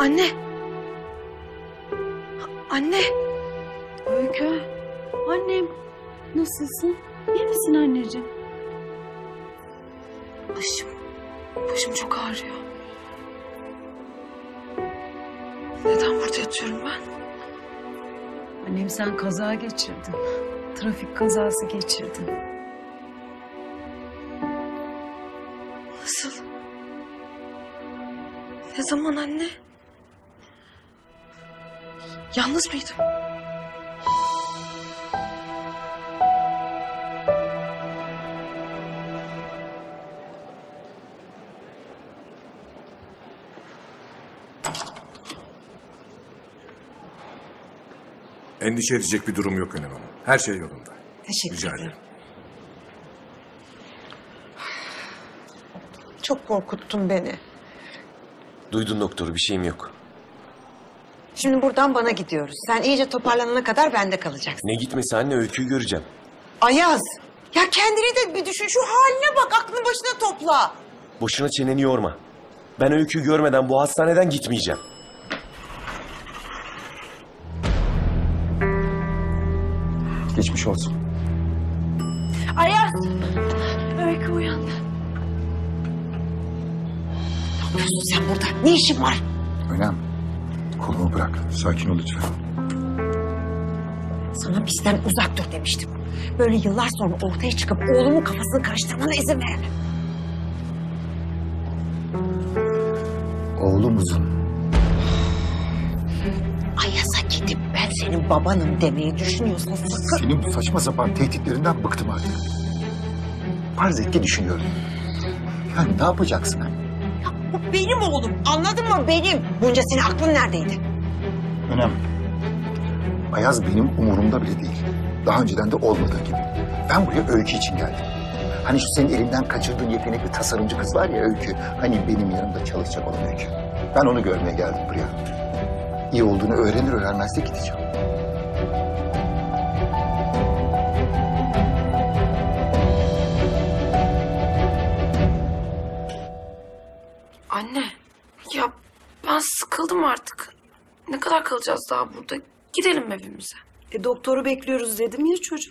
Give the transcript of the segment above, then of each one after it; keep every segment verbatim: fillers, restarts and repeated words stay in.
Anne. Anne. Öykü. Annem. Nasılsın? İyi misin anneciğim? Başım. Başım çok ağrıyor. Neden burada yatıyorum ben? Annem sen kaza geçirdin. Trafik kazası geçirdin. Nasıl? Ne zaman anne? Yalnız mıydım? Endişe edecek bir durum yok Önem Hanım. Her şey yolunda. Teşekkür Rica ederim. ederim. Çok korkuttun beni. Duydun doktoru, bir şeyim yok. Şimdi buradan bana gidiyoruz. Sen iyice toparlanana kadar bende kalacaksın. Ne gitmesi anne, Öykü'yü göreceğim. Ayaz! Ya kendini de bir düşün. Şu haline bak. Aklını başına topla. Boşuna çeneni yorma. Ben Öykü'yü görmeden bu hastaneden gitmeyeceğim. Geçmiş olsun. Ayaz! Öykü uyandı. Ne yapıyorsun sen burada? Ne işin var? Önem, kolumu bırak. Sakin ol lütfen. Sana bizden uzak dur demiştim. Böyle yıllar sonra ortaya çıkıp oğlumun kafasını karıştırmana izin veremem. Oğlumuzun. Ayaz'a gidip ben senin babanım demeyi düşünüyorsan sakın. Senin bu saçma sapan tehditlerinden bıktım artık. Farz et ki düşünüyorum. Yani ne yapacaksın anne? Ya bu benim oğlum. Anladın mı? Benim. Bunca senin aklın neredeydi? Önem. Ayaz benim umurumda bile değil. Daha önceden de olmadığı gibi. Ben buraya Öykü için geldim. Hani şu senin elinden kaçırdığın yetenekli tasarımcı kız var ya Öykü. Hani benim yanımda çalışacak olan Öykü. Ben onu görmeye geldim buraya. İyi olduğunu öğrenir öğrenmez de gideceğim. Anne. Ya ben sıkıldım artık. Ne kadar kalacağız daha burada? Gidelim evimize. E, doktoru bekliyoruz dedim ya çocuğum.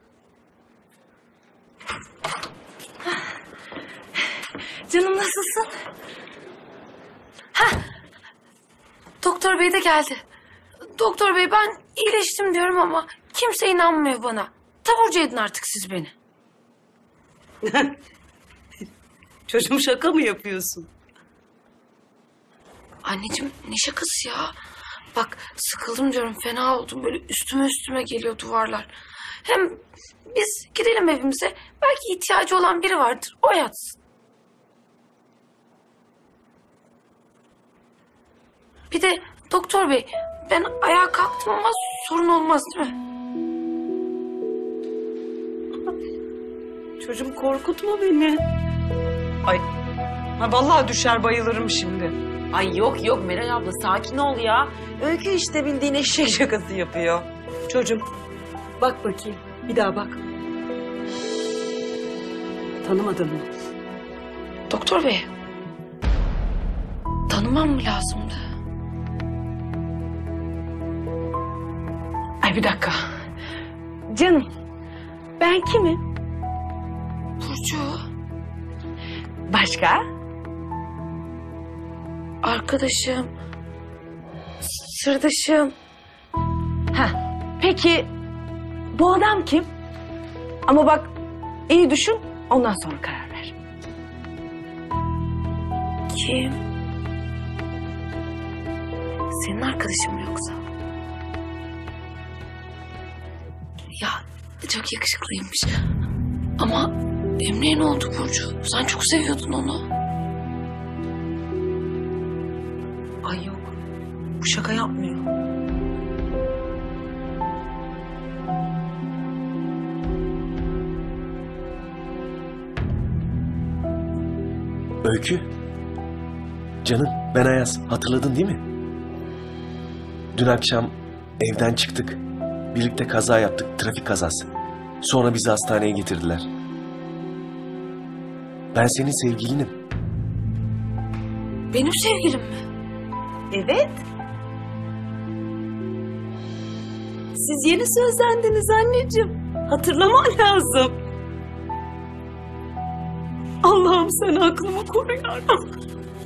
Canım nasılsın? Hah. Doktor bey de geldi. Doktor bey ben iyileştim diyorum ama kimse inanmıyor bana. Taburcu edin artık siz beni. Çocuğum şaka mı yapıyorsun? Anneciğim ne şakası ya? Bak sıkıldım diyorum, fena oldum. Böyle üstüme üstüme geliyor duvarlar. Hem biz gidelim evimize. Belki ihtiyacı olan biri vardır. O yatsın. Bir de doktor bey, ben ayağa kalktım ama sorun olmaz değil mi? Çocuğum korkutma beni. Ay, ha vallahi düşer bayılırım şimdi. Ay yok yok Meral abla sakin ol ya. Öykü işte bildiğin eşek şakası yapıyor. Çocuğum bak bakayım. Bir daha bak. Tanımadın mı? Doktor bey, tanımam mı lazımdı? Ay bir dakika. Canım, ben kimim? Burcu. Başka? Arkadaşım. Sırdaşım. Ha. Peki bu adam kim? Ama bak iyi düşün ondan sonra karar ver. Kim? Senin arkadaşın mı yoksa? Ya çok yakışıklıymış. Ama Emre'ye ne oldu Burcu? Sen çok seviyordun onu. Ay yok bu şaka yapmıyor. Öykü. Canım, ben Ayaz. Hatırladın değil mi? Dün akşam evden çıktık. Birlikte kaza yaptık, trafik kazası. Sonra bizi hastaneye getirdiler. Ben senin sevgilinim. Benim sevgilim mi? Evet. Siz yeni sözlendiniz anneciğim. Hatırlaman lazım. Allah'ım sen aklımı koru yarabbim.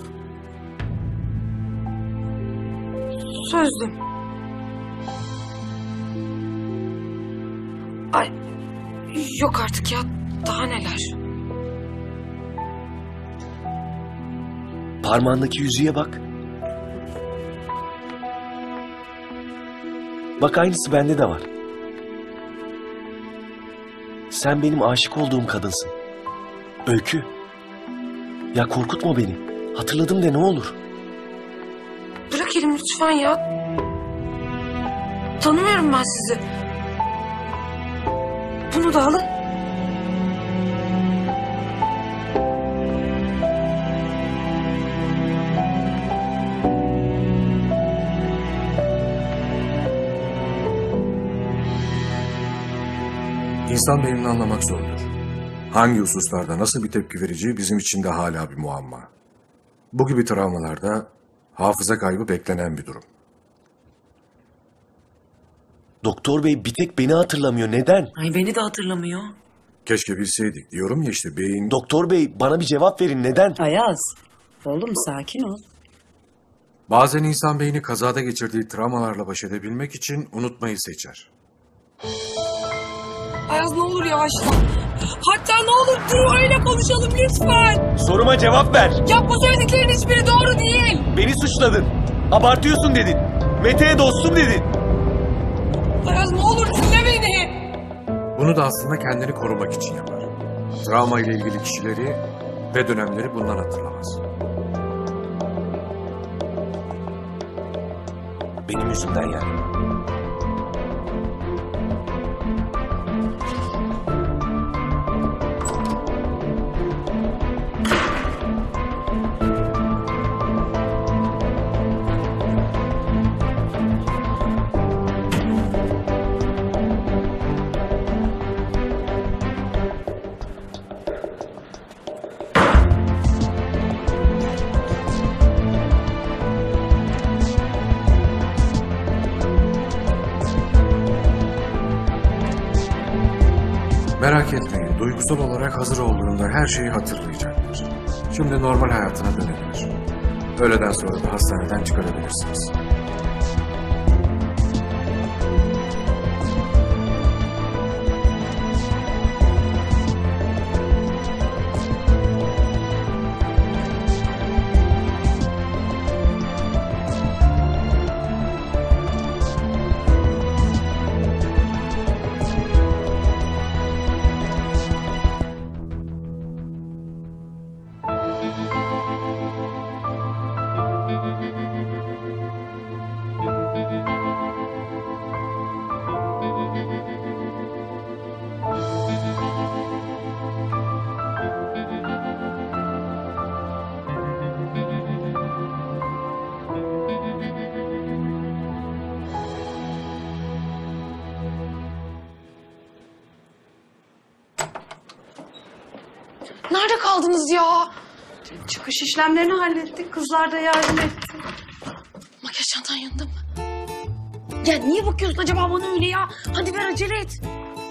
Sözlüm. Ay yok artık ya. Daha neler? Parmağındaki yüzüğe bak. Bak aynısı bende de var. Sen benim aşık olduğum kadınsın. Öykü. Ya korkutma beni. Hatırladım de ne olur. Bırak elimi lütfen ya. Tanımıyorum ben sizi. Bunu da alın. İnsan beynini anlamak zordur. Hangi hususlarda nasıl bir tepki vereceği bizim için de hala bir muamma. Bu gibi travmalarda hafıza kaybı beklenen bir durum. Doktor bey bir tek beni hatırlamıyor. Neden? Ay beni de hatırlamıyor. Keşke bilseydik. Diyorum ya işte beyin... Doktor bey bana bir cevap verin. Neden? Ayaz. Oğlum sakin ol. Bazen insan beyni kazada geçirdiği travmalarla baş edebilmek için unutmayı seçer. Ayaz ne olur yavaşla. Hatta ne olur dur öyle konuşalım lütfen. Soruma cevap ver. Ya bu söylediklerin hiçbiri doğru değil. Beni suçladın. Abartıyorsun dedin. Mete'ye dostum dedin. Ayaz ne olur dinle beni. Bunu da aslında kendini korumak için yapar. Travma ile ilgili kişileri ve dönemleri bundan hatırlamaz. Benim yüzümden yani. Merak etmeyin, duygusal olarak hazır olduğunda her şeyi hatırlayacaktır. Şimdi normal hayatına dönebilir. Öğleden sonra da hastaneden çıkarabilirsiniz. Nerede kaldınız ya? Çıkış işlemlerini hallettik. Kızlar da yardım etti. Makyaj çantan yanında mı? Ya niye bakıyorsun acaba bana öyle ya? Hadi ver acele et.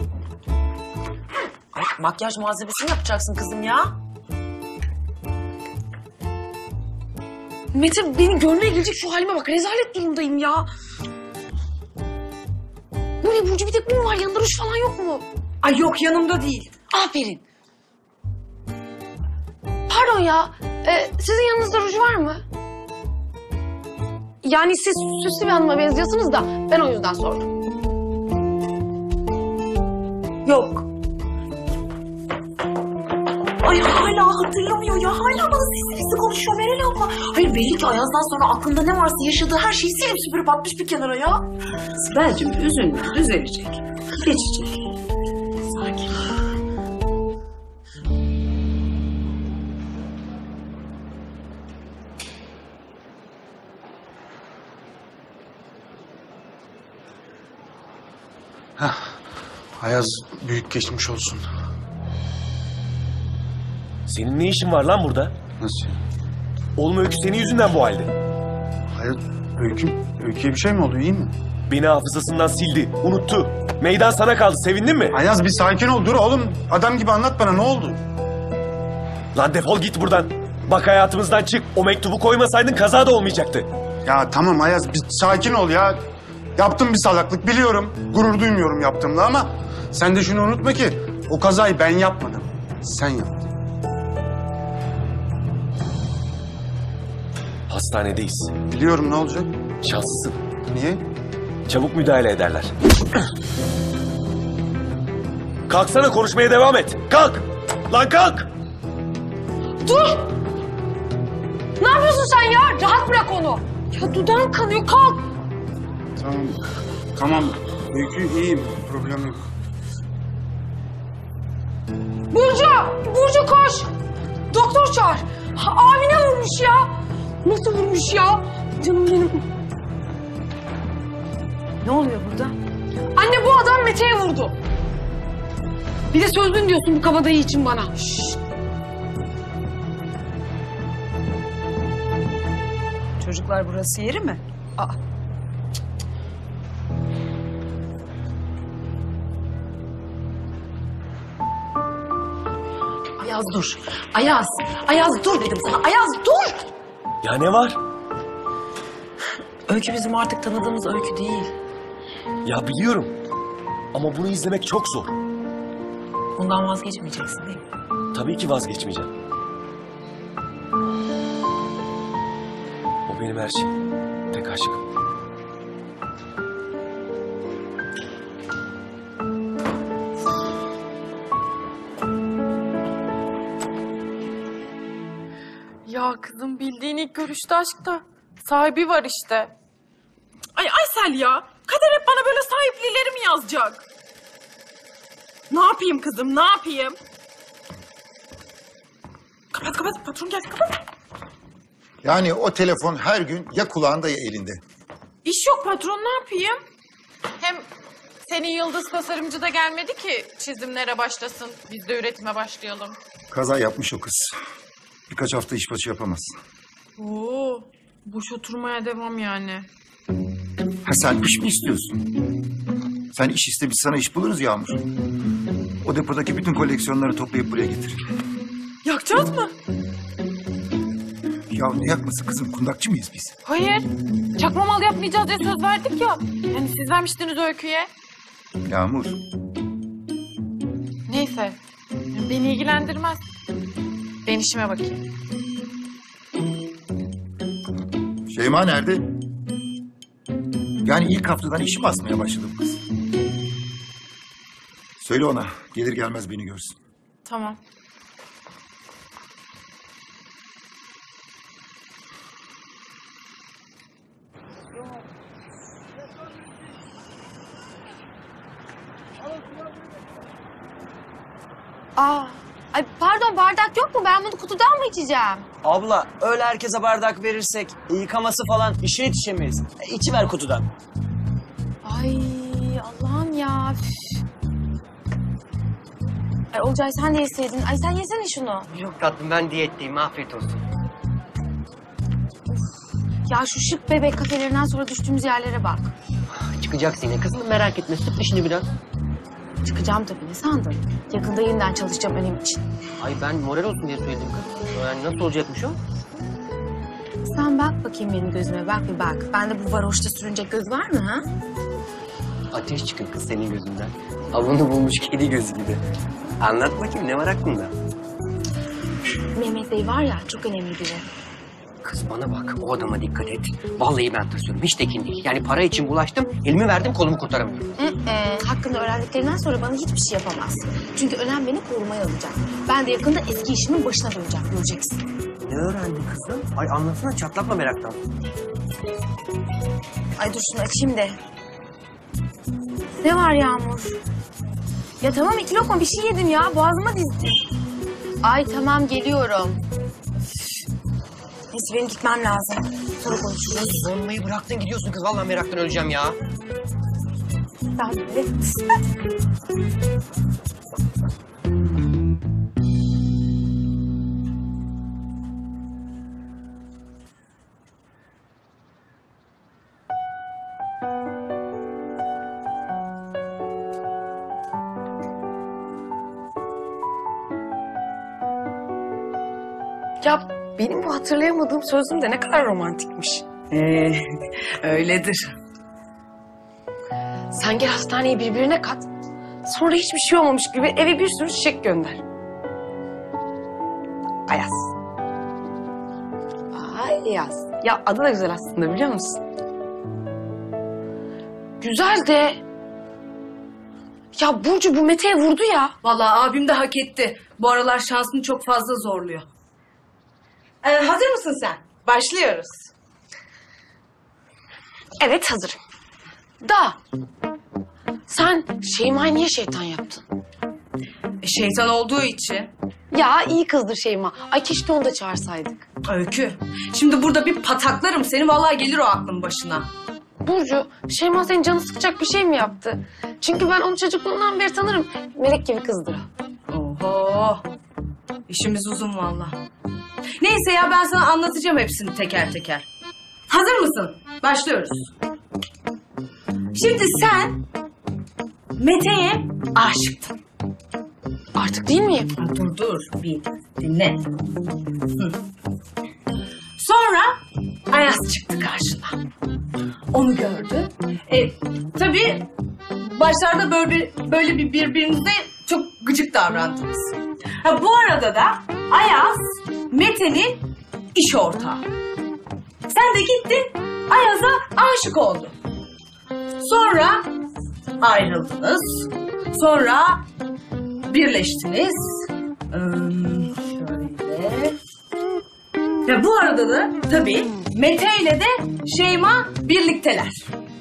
Ay, makyaj malzemesini yapacaksın kızım ya. Mete beni görmeye gelecek şu halime bak. Rezalet durumdayım ya. Bu ne Burcu bir tek bu mu var? Yanında ruj falan yok mu? Ay yok yanımda değil. Aferin. Pardon ya. E, sizin yanınızda ruj var mı? Yani siz süslü bir hanıma benziyorsunuz da ben o yüzden sordum. Yok. Ay hala hatırlamıyor ya. Hala bana sesli sesli konuşuyor Meral abla. Hayır belli ki Ayaz'dan sonra aklında ne varsa yaşadığı her şeyi silip süpürüp atmış bir kenara ya. Sibel'cim üzülme. Düzelecek. Geçecek. Sakin. Ayaz büyük geçmiş olsun. Senin ne işin var lan burada? Nasıl ya? Oğlum Öykü senin yüzünden bu halde. Ayaz, Öykü, Öykü'ye bir şey mi oldu? İyi mi? Beni hafızasından sildi, unuttu. Meydan sana kaldı, sevindin mi? Ayaz bir sakin ol. Dur oğlum. Adam gibi anlat bana ne oldu? Lan defol git buradan. Bak hayatımızdan çık. O mektubu koymasaydın kaza da olmayacaktı. Ya tamam Ayaz bir sakin ol ya. Yaptım bir salaklık biliyorum. Gurur duymuyorum yaptığımla ama sen de şunu unutma ki o kazayı ben yapmadım. Sen yaptın. Hastanedeyiz. Biliyorum ne olacak? Şanslısın. Niye? Çabuk müdahale ederler. Kalksana konuşmaya devam et. Kalk! Lan kalk! Dur! Ne yapıyorsun sen ya? Rahat bırak onu. Ya dudağın kanıyor, kalk. Tamam. Tamam. Öykü iyiyim. Problem yok. Burcu! Burcu koş! Doktor çağır. Ha, abine vurmuş ya. Nasıl vurmuş ya? Canım benim. Ne oluyor burada? Anne bu adam Mete'ye vurdu. Bir de sözlün diyorsun bu kabadayı için bana. Şşş. Çocuklar burası yeri mi? Aa. Ayaz dur. Ayaz. Ayaz dur dedim sana. Ayaz dur. Ya ne var? Öykü bizim artık tanıdığımız Öykü değil. Ya biliyorum. Ama bunu izlemek çok zor. Bundan vazgeçmeyeceksin değil mi? Tabii ki vazgeçmeyeceğim. O benim her şeyim. Tek aşkım. Ya kızım bildiğin ilk görüşte aşkta. Sahibi var işte. Ay Aysel ya. Kader hep bana böyle sahiplileri mi yazacak? Ne yapayım kızım ne yapayım? Kapat kapat patron geldi kapat. Yani o telefon her gün ya kulağında ya elinde. İş yok patron ne yapayım? Hem senin yıldız tasarımcı da gelmedi ki çizimlere başlasın. Biz de üretime başlayalım. Kaza yapmış o kız. Birkaç hafta iş başı yapamaz. Oo, boş oturmaya devam yani. Ha sen iş mi istiyorsun? Sen iş iste biz sana iş buluruz Yağmur. O depodaki bütün koleksiyonları toplayıp buraya getir. Yakacağız mı? Ya ne yakması kızım? Kundakçı mıyız biz? Hayır. Çakma mal yapmayacağız diye söz verdik ya. Yani siz vermiştiniz Öykü'ye. Yağmur. Neyse. Beni ilgilendirmez. Ben işime bakayım. Şeyma nerede? Yani ilk haftadan işi basmaya başladı bu kız. Söyle ona. Gelir gelmez beni görsün. Tamam. Aa, ay pardon bardak yok mu? Ben bunu kutudan mı içeceğim? Abla öyle herkese bardak verirsek yıkaması falan işe yetişemeyiz. E, içiver kutudan. Ay Allah'ım ya. Üf. Ay Olcay sen de yeseydin. Ay sen yesene şunu. Yok tatlım ben diyetteyim afiyet olsun. Ya şu şık bebek kafelerinden sonra düştüğümüz yerlere bak. Çıkacaksın yine kızım merak etme sık dişini biraz. Çıkacağım tabii ne sandın? Yakında yeniden çalışacağım Önem için. Ay ben moral olsun diye söyledim kız. Yani nasıl olacakmış o? Sen bak bakayım benim gözüme bak bir bak. Bende bu varoşta sürünecek göz var mı ha? Ateş çıkıyor kız senin gözünden. Avını bulmuş kedi gözü gibi. Anlat bakayım ne var aklında? Mehmet Bey var ya çok önemli biri. Kız bana bak o adama dikkat et. Vallahi ben tırsıyorum hiç tekin değil. Yani para için bulaştım elimi verdim kolumu kurtaramıyorum. Mm-mm. Hakkında öğrendiklerinden sonra bana hiçbir şey yapamaz. Çünkü Önem beni korumaya alacak. Ben de yakında eski işimin başına döneceğim göreceksin. Ne öğrendin kızım? Ay anlatsana çatlatma meraktan. Ay dur şunu açayım de. Ne var Yağmur? Ya tamam iki lokma bir şey yedim ya boğazıma dizdi. Ay tamam geliyorum. Neyse benim gitmem lazım. Sonra konuşuruz. Zorlamayı bıraktın gidiyorsun kız. Vallahi meraktan öleceğim ya. Ben de. Ya benim bu hatırlayamadığım sözüm de ne kadar romantikmiş. Ee, öyledir. Sen gel hastaneyi birbirine kat. Sonra hiçbir şey olmamış gibi eve bir sürü çiçek gönder. Ayaz. Ayaz. Ya adı da güzel aslında biliyor musun? Güzel de... Ya Burcu bu Mete'ye vurdu ya. Vallahi abim de hak etti. Bu aralar şansını çok fazla zorluyor. Ee, hazır mısın sen? Başlıyoruz. Evet hazırım. Da sen Şeyma'yı niye şeytan yaptın? E, şeytan olduğu için. Ya iyi kızdır Şeyma. Ay keşke onu da çağırsaydık. Öykü. Şimdi burada bir pataklarım seni. Vallahi gelir o aklın başına. Burcu, Şeyma senin canı sıkacak bir şey mi yaptı? Çünkü ben onu çocukluğundan beri tanırım. Melek gibi kızdır o. Oho. İşimiz uzun vallahi. Neyse ya ben sana anlatacağım hepsini teker teker. Hazır mısın? Başlıyoruz. Şimdi sen Mete'ye aşıktın. Artık değil miyim? Ha, dur dur bir dinle. Hı. Sonra Ayaz çıktı karşına. Onu gördü. E, tabii başlarda böyle bir, böyle bir birbirinize çok gıcık davrandınız. Ha, bu arada da Ayaz Mete'nin iş ortağı. Sen de gittin Ayaz'a aşık oldun. Sonra ayrıldınız. Sonra birleştiniz. Hmm, şöyle. Ve bu arada da tabii Mete ile de Şeyma birlikteler.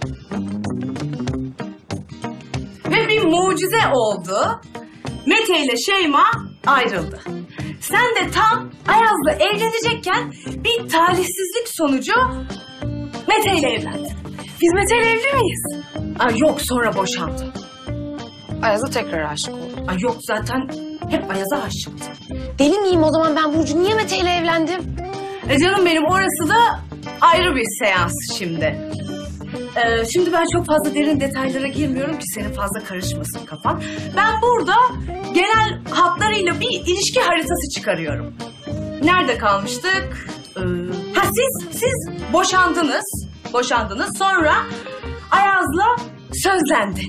Ve bir mucize oldu. Mete ile Şeyma ayrıldı. Sen de tam Ayaz'la evlenecekken bir talihsizlik sonucu Mete ile evlendin. Biz Mete ile evli miyiz? Aa, yok sonra boşandı. Ayaz'a tekrar aşık oldum. Aa, yok zaten hep Ayaz'a aşıktı. Deli miyim o zaman ben Burcu? Niye Mete ile evlendim? E canım benim orası da ayrı bir seans şimdi. Ee, şimdi ben çok fazla derin detaylara girmiyorum ki senin fazla karışmasın kafan. Ben burada genel hatlarıyla bir ilişki haritası çıkarıyorum. Nerede kalmıştık? Ee, ha siz, siz boşandınız. Boşandınız. Sonra Ayaz'la sözlendi.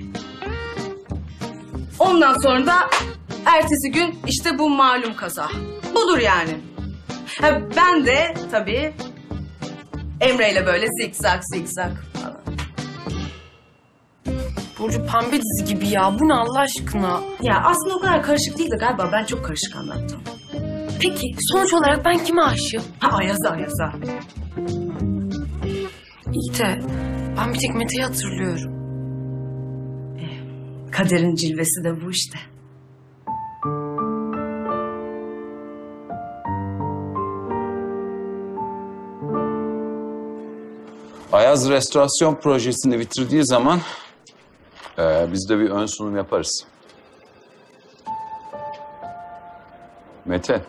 Ondan sonra da ertesi gün işte bu malum kaza. Budur yani. Ha, ben de tabii Emre'yle böyle zikzak zikzak falan. Burcu pembe dizi gibi ya. Bu ne Allah aşkına? Ya aslında o kadar karışık değildi galiba. Ben çok karışık anlattım. Peki sonuç olarak ben kime aşığım? Ha Ayaz'a Ayaz'a. İyi de ben bir tek Mete'yi hatırlıyorum. Kaderin cilvesi de bu işte. Ayaz restorasyon projesini bitirdiği zaman e, biz de bir ön sunum yaparız. Mete.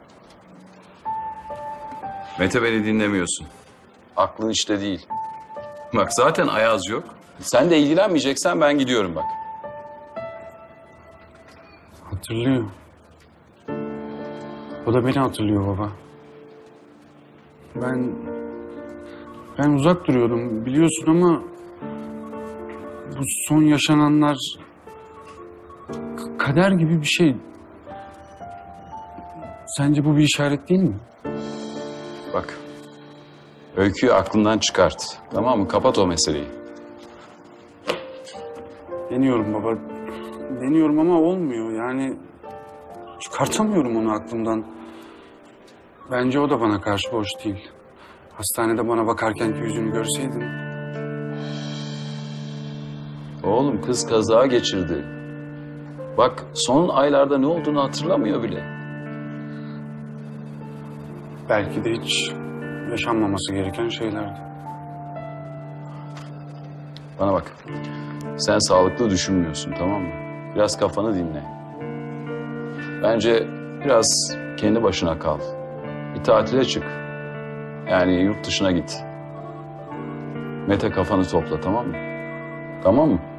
Mete beni dinlemiyorsun. Aklın işte değil. Bak zaten Ayaz yok. Sen de ilgilenmeyeceksen ben gidiyorum bak. Hatırlıyor. O da beni hatırlıyor baba. Ben... Ben uzak duruyordum biliyorsun ama... Bu son yaşananlar... k- Kader gibi bir şey. Sence bu bir işaret değil mi? Bak. Öyküyü aklından çıkart. Tamam mı? Kapat o meseleyi. Deniyorum baba. Deniyorum ama olmuyor yani. Çıkartamıyorum onu aklımdan. Bence o da bana karşı boş değil. Hastanede bana bakarkenki yüzünü görseydin. Oğlum kız kaza geçirdi. Bak son aylarda ne olduğunu hatırlamıyor bile. Belki de hiç yaşanmaması gereken şeylerdi. Bana bak. Sen sağlıklı düşünmüyorsun tamam mı? Biraz kafanı dinle. Bence biraz kendi başına kal. Bir tatile çık. Yani yurt dışına git. Mete kafanı topla tamam mı? Tamam mı?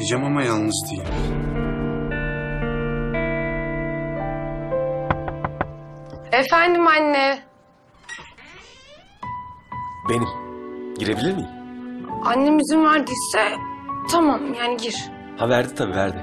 diyeceğim ama yalnız değilim. Efendim anne. Benim. Girebilir miyim? Annem izin verdiyse tamam yani gir. Ha verdi tabii verdi.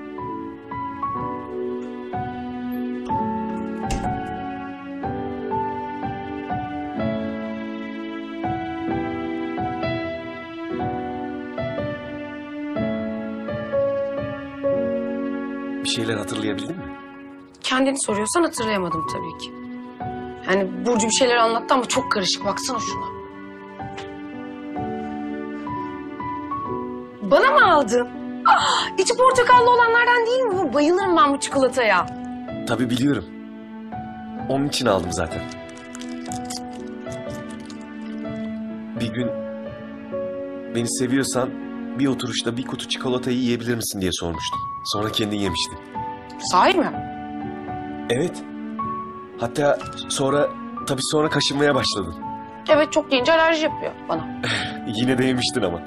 Bir şeyler hatırlayabildin mi? Kendini soruyorsan hatırlayamadım tabii ki. Yani Burcu bir şeyler anlattı ama çok karışık. Baksana şuna. Bana mı aldın? Ah, içi portakallı olanlardan değil mi bu? Bayılırım ben bu çikolataya. Tabii biliyorum. Onun için aldım zaten. Bir gün beni seviyorsan bir oturuşta bir kutu çikolatayı yiyebilir misin diye sormuştum. Sonra kendin yemiştin. Sahi mi? Evet. Hatta sonra, tabii sonra kaşınmaya başladın. Evet, çok yiyince alerji yapıyor bana. Yine de yemiştin ama.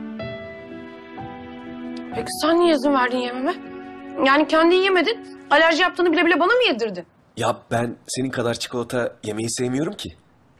Peki sen niye izin verdin yememe? Yani kendin yemedin, alerji yaptığını bile bile bana mı yedirdin? Ya ben senin kadar çikolata yemeyi sevmiyorum ki.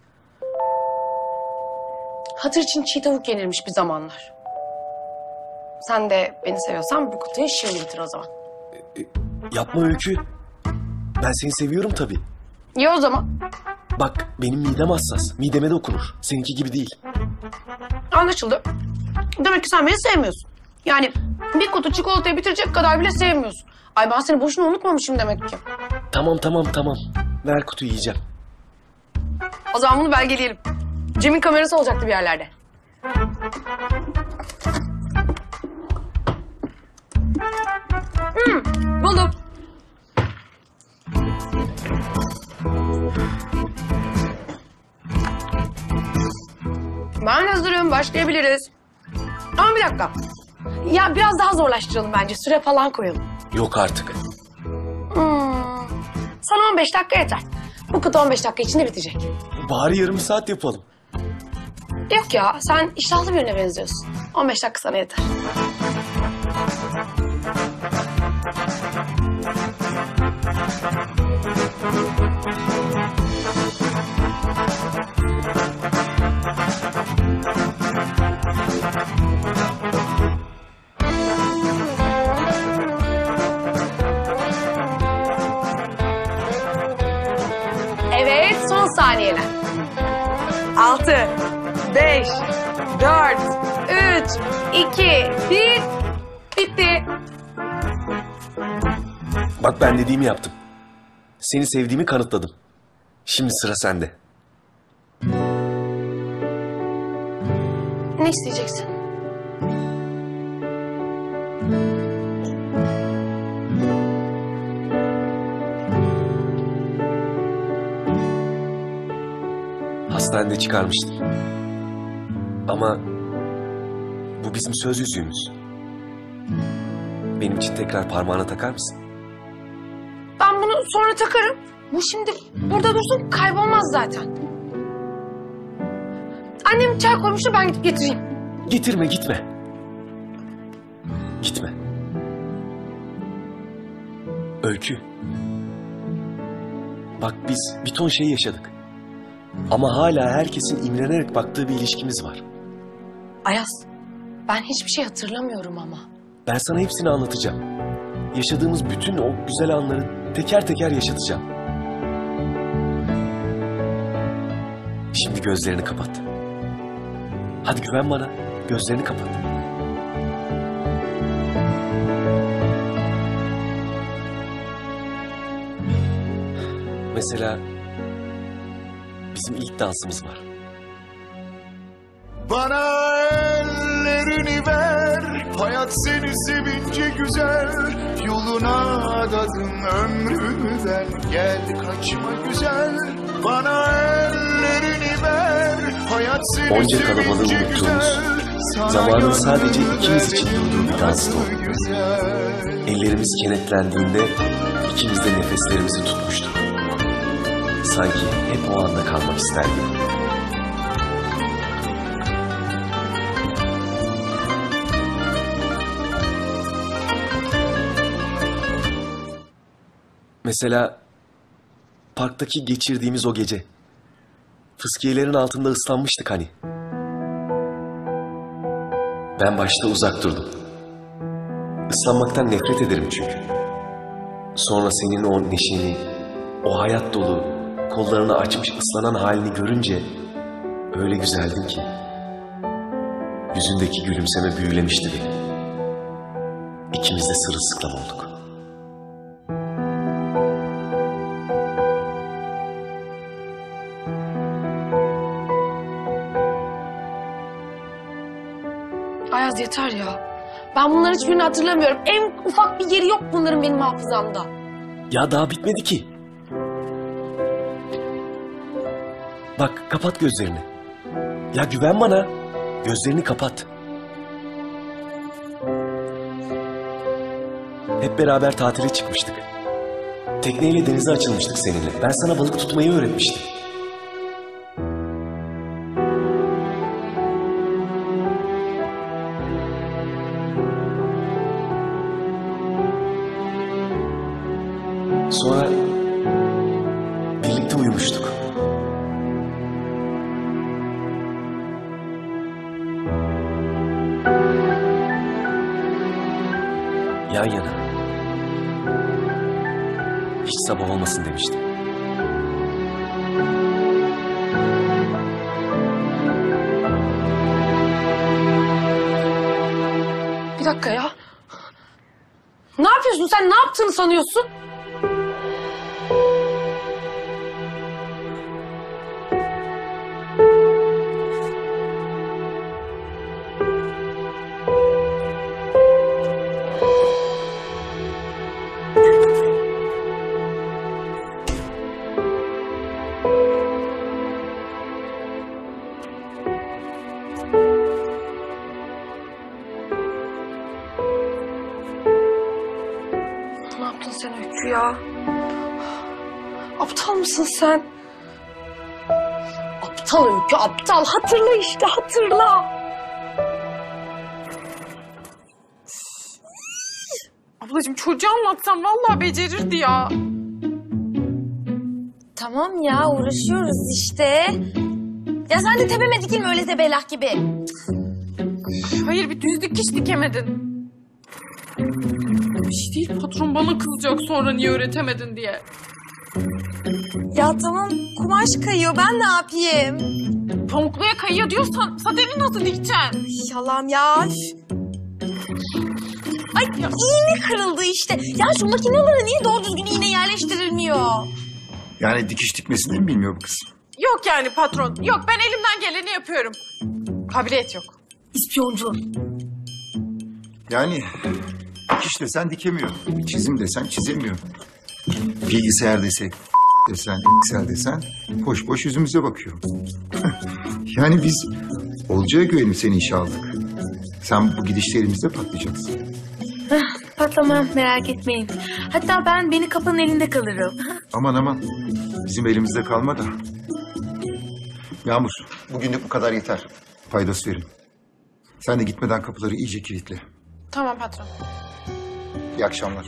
Hatır için çiğ tavuk yenirmiş bir zamanlar. Sen de beni seviyorsan bu kutuyu şimdi bitir o zaman. Yapma Öykü. Ben seni seviyorum tabii. İyi o zaman. Bak benim midem hassas. Mideme dokunur. Seninki gibi değil. Anlaşıldı. Demek ki sen beni sevmiyorsun. Yani bir kutu çikolatayı bitirecek kadar bile sevmiyorsun. Ay ben seni boşuna unutmamışım demek ki. Tamam tamam tamam. Ver kutuyu yiyeceğim. O zaman bunu belgeleyelim. Cem'in kamerası olacaktı bir yerlerde. Hmm, buldum. Ben hazırım. Başlayabiliriz. Ama bir dakika. Ya biraz daha zorlaştıralım bence. Süre falan koyalım. Yok artık. Hmm. Sana on beş dakika yeter. Bu kutu on beş dakika içinde bitecek. Bari yarım saat yapalım. Yok ya, sen iştahlı birine benziyorsun. on beş dakika sana yeter. Evet, son saniyeler. Altı, beş, dört, üç, iki, bir, bitti. Bak ben dediğimi yaptım. Seni sevdiğimi kanıtladım. Şimdi sıra sende. Ne isteyeceksin? Hastanede çıkarmıştım. Ama bu bizim söz yüzüğümüz. Benim için tekrar parmağına takar mısın? Ben bunu sonra takarım. Bu şimdi burada dursun, kaybolmaz zaten. Annem çay koymuştu, ben gidip getireyim. Getirme gitme. Gitme. Öykü. Bak biz bir ton şey yaşadık. Ama hala herkesin imrenerek baktığı bir ilişkimiz var. Ayaz, ben hiçbir şey hatırlamıyorum ama. Ben sana hepsini anlatacağım. Yaşadığımız bütün o güzel anları teker teker yaşatacağım. Şimdi gözlerini kapat. Hadi güven bana. Gözlerini kapat. Mesela bizim ilk dansımız var. Bana ellerini ver, hayat seni sevince güzel. Yoluna adadım ömrümden, gel kaçma güzel. Bana ellerini ver, hayat seni Onca kalabalığı sevince unuttuğumuz, güzel. zamanın sadece ikimiz için durduğu bir danstı o. Ellerimiz kenetlendiğinde ikimiz de nefeslerimizi tutmuştuk. Sanki hep o anda kalmak ister gibi. Mesela parktaki geçirdiğimiz o gece. Fıskiyelerin altında ıslanmıştık hani. Ben başta uzak durdum. Islanmaktan nefret ederim çünkü. Sonra senin o neşeni, o hayat dolu, kollarını açmış ıslanan halini görünce öyle güzeldin ki. Yüzündeki gülümseme büyülemişti beni. İkimiz de sırılsıklam olduk. Ayaz yeter ya. Ben bunların hiçbirini hatırlamıyorum. En ufak bir yeri yok bunların benim hafızamda. Ya daha bitmedi ki. Bak kapat gözlerini. Ya güven bana. Gözlerini kapat. Hep beraber tatile çıkmıştık. Tekneyle denize açılmıştık seninle. Ben sana balık tutmayı öğretmiştim. Sonra birlikte uyumuştuk. Yan yana. Hiç sabah olmasın demiştim. Bir dakika ya. Ne yapıyorsun sen? Ne yaptığını sanıyorsun? Ne yaptın sen Öykü ya? Aptal mısın sen? Aptal Öykü, aptal. Hatırla işte, hatırla. Ablacığım çocuğa anlatsam vallahi becerirdi ya. Tamam ya, uğraşıyoruz işte. Ya sen de tepeme dikilme öyle zebellah gibi. Hayır bir düz dikiş dikemedin. Bir şey değil, patron bana kızacak sonra niye öğretemedin diye. Ya tamam, kumaş kayıyor, ben ne yapayım? Pamukluya kayıyor diyorsan sadeni nasıl dikeceksin? Yalan ya. Ay ya, iğne kırıldı işte. Ya şu makinelere niye doğru düzgün iğne yerleştirilmiyor? Yani dikiş dikmesini mi bilmiyor bu kız? Yok yani patron. Yok ben elimden geleni yapıyorum. Kabiliyet yok. İspiyoncu. Yani dikiş desen dikemiyor. Çizim desen çizemiyor. Bilgisayar desek desen, bilgisayar desen boş boş yüzümüze bakıyor. Yani biz olacağı güvenip seni işe aldık. Sen bu gidişle elimizde patlayacaksın. Patlamam, merak etmeyin. Hatta ben beni kapının elinde kalırım. Aman aman bizim elimizde kalma da. Yağmur bugünlük bu kadar yeter. Faydası verin. Sen de gitmeden kapıları iyice kilitle. Tamam patron. İyi akşamlar.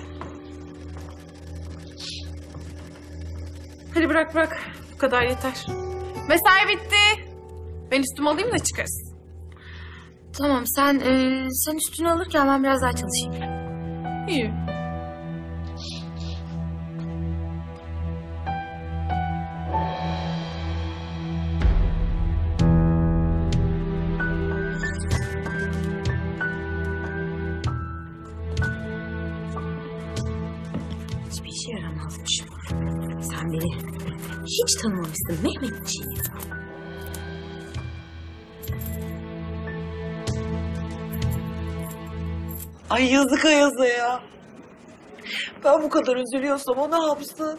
Hadi bırak bırak. Bu kadar yeter. Mesai bitti. Ben üstümü alayım da çıkarız. Tamam, sen e, sen üstünü alırken ben biraz daha çalışayım. İyi. Hiçbir işe yaramazmış. Sen beni hiç tanımamışsın Mehmetciğim. Ay yazık Ayaz'a ya. Ben bu kadar üzülüyorsam o ne yapsın?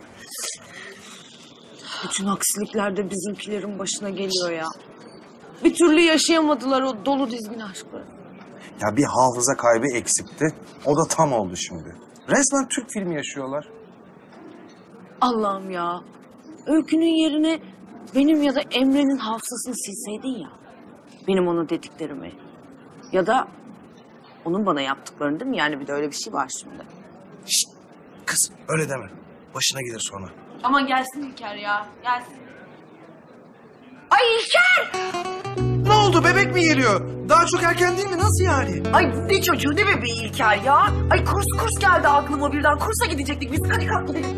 Bütün aksilikler de bizimkilerin başına geliyor ya. Bir türlü yaşayamadılar o dolu dizgin aşkları. Ya bir hafıza kaybı eksikti. O da tam oldu şimdi. Resmen Türk filmi yaşıyorlar. Allah'ım ya. Öykünün yerine benim ya da Emre'nin hafızasını silseydin ya. Benim onun dediklerimi. Ya da onun bana yaptıklarını değil mi? Yani bir de öyle bir şey var şimdi. Şşt, kız öyle deme. Başına gelir sonra. Aman gelsin İlker ya. Gelsin. Ay İlker! Ne oldu, bebek mi geliyor? Daha çok erken değil mi? Nasıl yani? Ay ne çocuğu ne bebeği İlker ya. Ay kurs kurs geldi aklıma birden. Kursa gidecektik biz. Hadi kalk gidelim.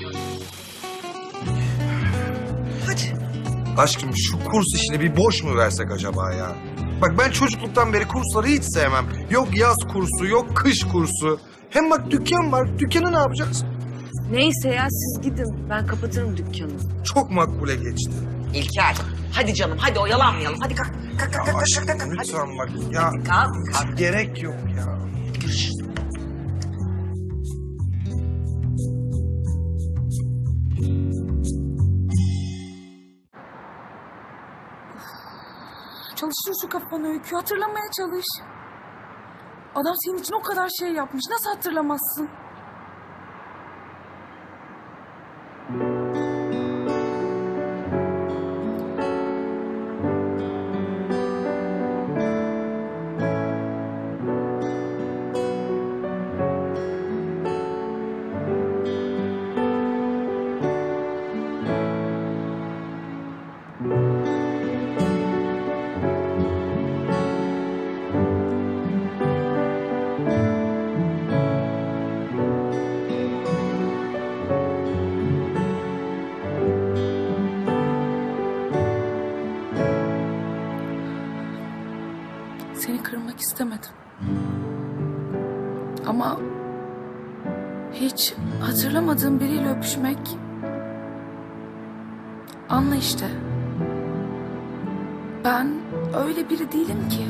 Hadi. Aşkım şu kurs işini bir boş mu versek acaba ya? Bak ben çocukluktan beri kursları hiç sevmem. Yok yaz kursu, yok kış kursu. Hem bak dükkan var. Dükkanı ne yapacağız? Neyse ya siz gidin. Ben kapatırım dükkanı. Çok makbule geçti. İlker hadi canım hadi oyalanmayalım. Hadi kalk. Kalk kalk kalk. Aşkım kalk, kalk, kalk. lütfen bak ya. Hadi kalk kalk. Gerek yok ya. Görüşürüz. Çalıştır şu kafanı Öykü. Hatırlamaya çalış. Adam senin için o kadar şey yapmış. Nasıl hatırlamazsın? Seni kırmak istemedim. Ama hiç hatırlamadığım biriyle öpüşmek... Anla işte. Ben öyle biri değilim ki.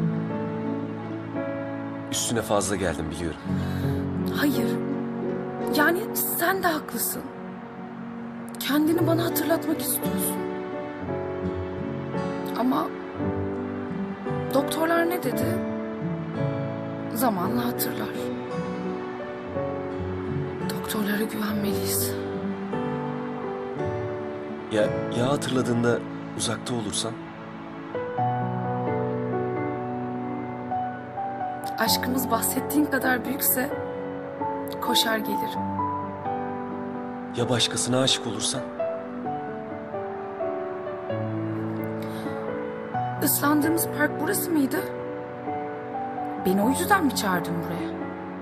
Üstüne fazla geldim biliyorum. Hayır. Yani sen de haklısın. Kendini bana hatırlatmak istiyorsun. Ama doktorlar ne dedi? Zamanla hatırlar. Doktorlara güvenmeliyiz. Ya, ya hatırladığında uzakta olursan? Aşkımız bahsettiğin kadar büyükse koşar gelirim. Ya başkasına aşık olursan? Islandığımız park burası mıydı? Beni o yüzden mi çağırdın buraya?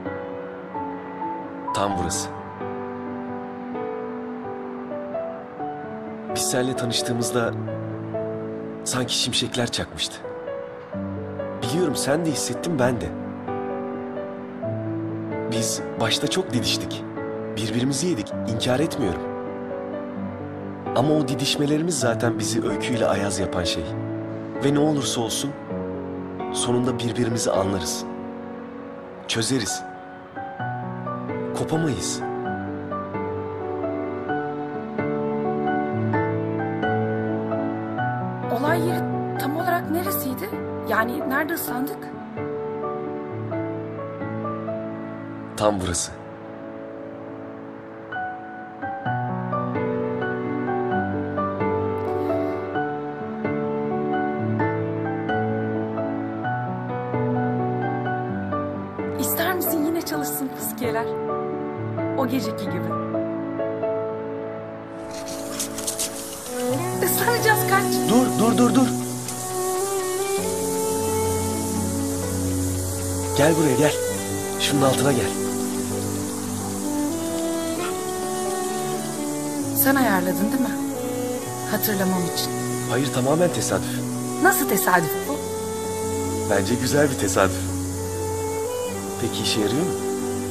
Tam burası. Biz seninle tanıştığımızda sanki şimşekler çakmıştı. Biliyorum sen de hissettin, ben de. Biz başta çok didiştik. Birbirimizi yedik, inkar etmiyorum. Ama o didişmelerimiz zaten bizi Öykü ile Ayaz yapan şey. Ve ne olursa olsun sonunda birbirimizi anlarız. Çözeriz. Kopamayız. Olay yeri tam olarak neresiydi? Yani nerede ıslandık? Tam burası. İster misin yine çalışsın fıskiyeler? O geceki gibi. Islanacağız kaç. Dur, dur, dur, dur. Gel buraya gel. Şunun altına gel. Sen ayarladın değil mi? Hatırlamam için. Hayır, tamamen tesadüf. Nasıl tesadüf bu? Bence güzel bir tesadüf. Peki işe yarıyor mu?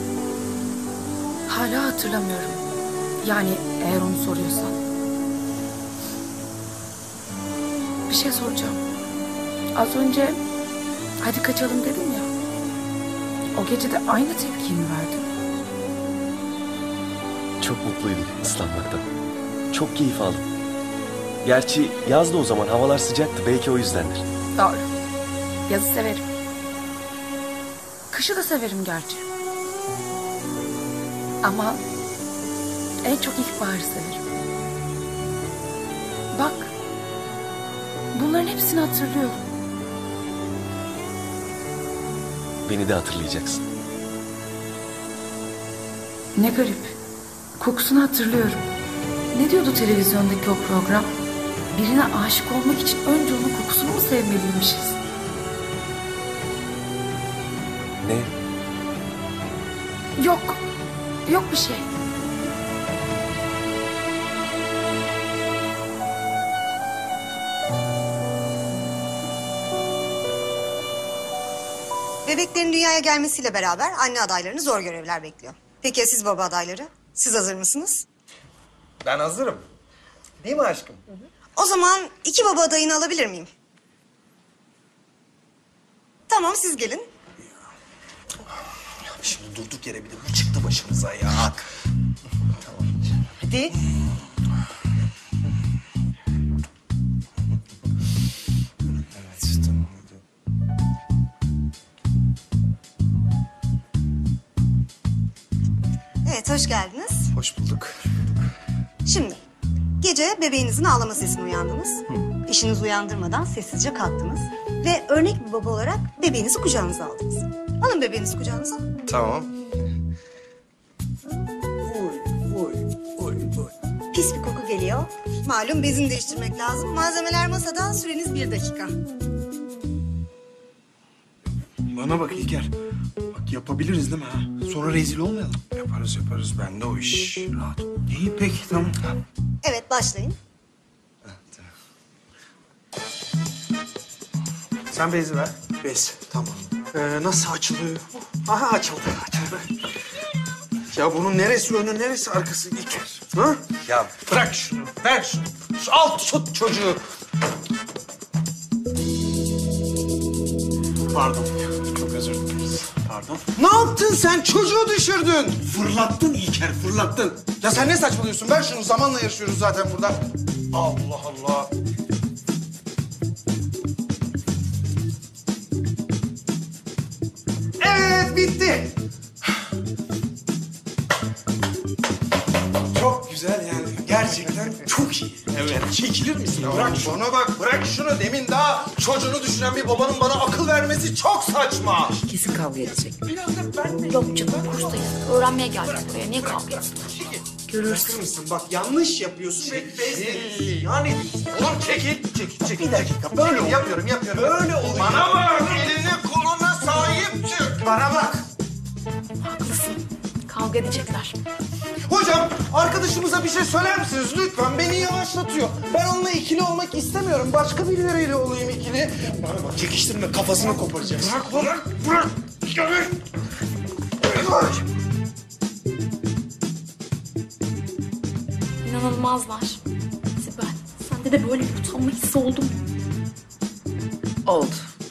Hala hatırlamıyorum. Yani eğer onu soruyorsan. Bir şey soracağım. Az önce hadi kaçalım dedim ya. O gece de aynı tepkiyi mi verdin? Çok mutluydum ıslanmaktan. Çok keyif aldım. Gerçi yazdı o zaman, havalar sıcaktı, belki o yüzdendir. Doğru. Yazı severim. Kışı da severim gerçi. Ama en çok ilkbaharı severim. Bak, bunların hepsini hatırlıyorum. Beni de hatırlayacaksın. Ne garip. Kokusunu hatırlıyorum. Ne diyordu televizyondaki o program? Birine aşık olmak için önce onun kokusunu mu sevmeliymişiz? Ne? Yok. Yok bir şey. Bebeklerin dünyaya gelmesiyle beraber anne adaylarını zor görevler bekliyor. Peki ya siz baba adayları? Siz hazır mısınız? Ben hazırım. Değil mi aşkım? O zaman iki baba adayını alabilir miyim? Tamam, siz gelin. Şimdi durduk yere bir de bu çıktı başımıza ya. Hadi. Evet, tamam. Evet, hoş geldiniz. Hoş bulduk. Şimdi, gece bebeğinizin ağlama sesine uyandınız. Eşiniz uyandırmadan sessizce kalktınız. Ve örnek bir baba olarak bebeğinizi kucağınıza aldınız. Alın bebeğinizi kucağınıza. Tamam. Pis bir koku geliyor. Malum bezini değiştirmek lazım. Malzemeler masada, süreniz bir dakika. Bana bak İlker. Bak yapabiliriz değil mi ha? Sonra rezil olmayalım. Yaparız yaparız. Bende o iş. Rahat ol. İyi peki tamam. Evet, başlayın. Sen bezi ver. Bez. Tamam. Ee, nasıl açılıyor? Aha açıldı. Açıldı. Ya bunun neresi önü neresi arkası İlker? Ha? Ya bırak şunu. Ver şunu. Şu alt tut çocuğu. Pardon. Çok özür dileriz. Pardon. Ne yaptın sen? Çocuğu düşürdün. Fırlattın İlker, fırlattın. Ya sen ne saçmalıyorsun? Ver şunu. Zamanla yaşıyoruz zaten burada. Allah Allah. Evet, bitti. Çok güzel yani. Gerçekten çok iyi. Evet. Çekilir misin? Ya bırak şunu bak, bırak şunu. Demin daha çocuğunu düşünen bir babanın bana akıl vermesi çok saçma. Kesin kavga edecek. Biraz da ben de... Yok canım, kurstayız. Öğrenmeye geldik buraya. Niye kavga etsin? Görürsün mısın? Bak yanlış yapıyorsun. Çekil. Yani oğlum çekil. Çekil, çekil. Bir dakika. Böyle ol. Yapıyorum, yapıyorum. Böyle oluyor. Bana bak. Eline koluna sahip çık. Bana bak. Haklısın. Kavga edecekler. Hocam arkadaşımıza bir şey söyler misiniz lütfen? Beni yavaşlatıyor. Ben onunla ikili olmak istemiyorum. Başka birileriyle olayım ikili. Bana bak çekiştirme kafasını koparacağız. Bırak bırak bırak. Bırak. Bırak. İnanılmazlar. Sibel, sende de böyle bir utanma hissi oldu mu? Oldu.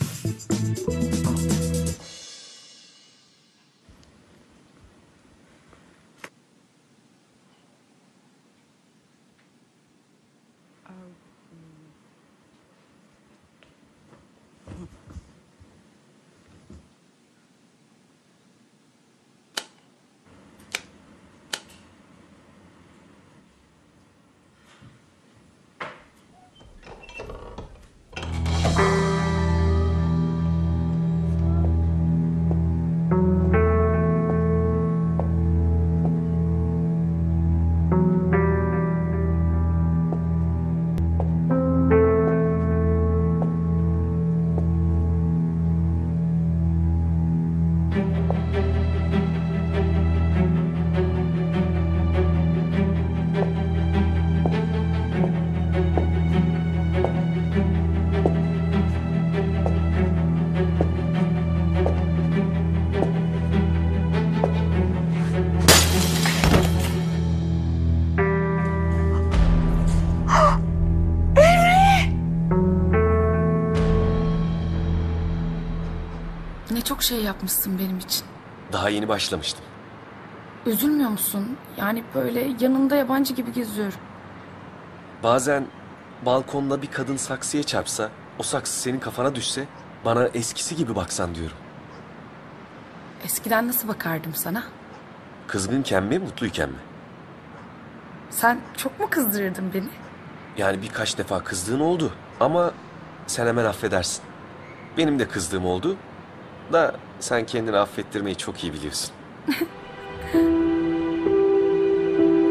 Ne çok şey yapmışsın benim için. Daha yeni başlamıştım. Üzülmüyor musun? Yani böyle yanında yabancı gibi geziyorum. Bazen balkonda bir kadın saksıya çarpsa, o saksı senin kafana düşse, bana eskisi gibi baksan diyorum. Eskiden nasıl bakardım sana? Kızgınken mi, mutluyken mi? Sen çok mu kızdırırdın beni? Yani birkaç defa kızdığın oldu ama sen hemen affedersin. Benim de kızdığım oldu da sen kendini affettirmeyi çok iyi biliyorsun.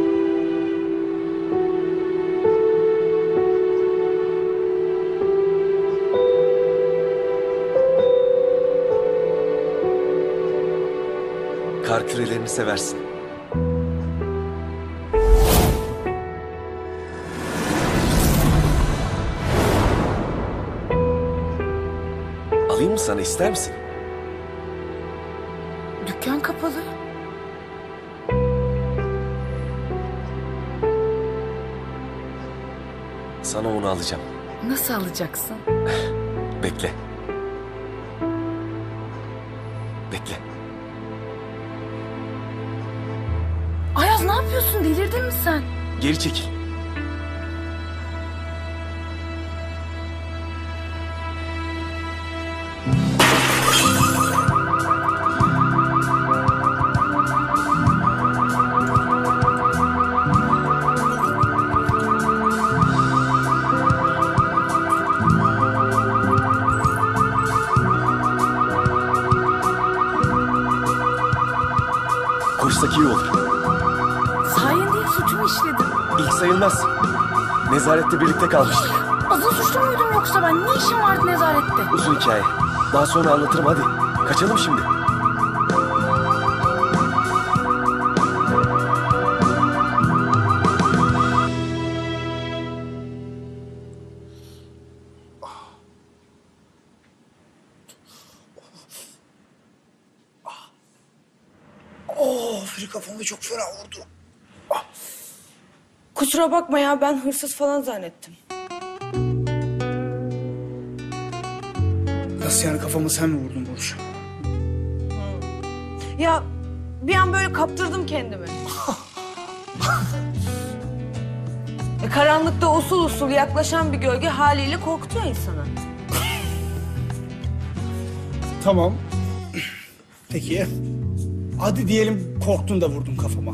Yağ kürelerini seversin. Alayım mı sana, ister misin? Dükkan kapalı. Sana onu alacağım. Nasıl alacaksın? Bekle. Bekle. Ayaz ne yapıyorsun? Delirdin mi sen? Geri çekil. Koşsak iyi olur. Sayende değil, suçumu işledim. İlk sayılmaz. Nezarette birlikte kalmıştık. Azıl suçlu muydum yoksa ben? Ne işim vardı nezarette? Uzun hikaye. Daha sonra anlatırım, hadi. Kaçalım şimdi. Of, bir kafamı çok fena vurdu. Kusura bakma ya, ben hırsız falan zannettim. Nasıl yani, kafamı sen mi vurdun Burcu? Ya bir an böyle kaptırdım kendimi. e, karanlıkta usul usul yaklaşan bir gölge haliyle korkutuyor insanı. Tamam. Peki. Hadi diyelim korktun da vurdun kafama.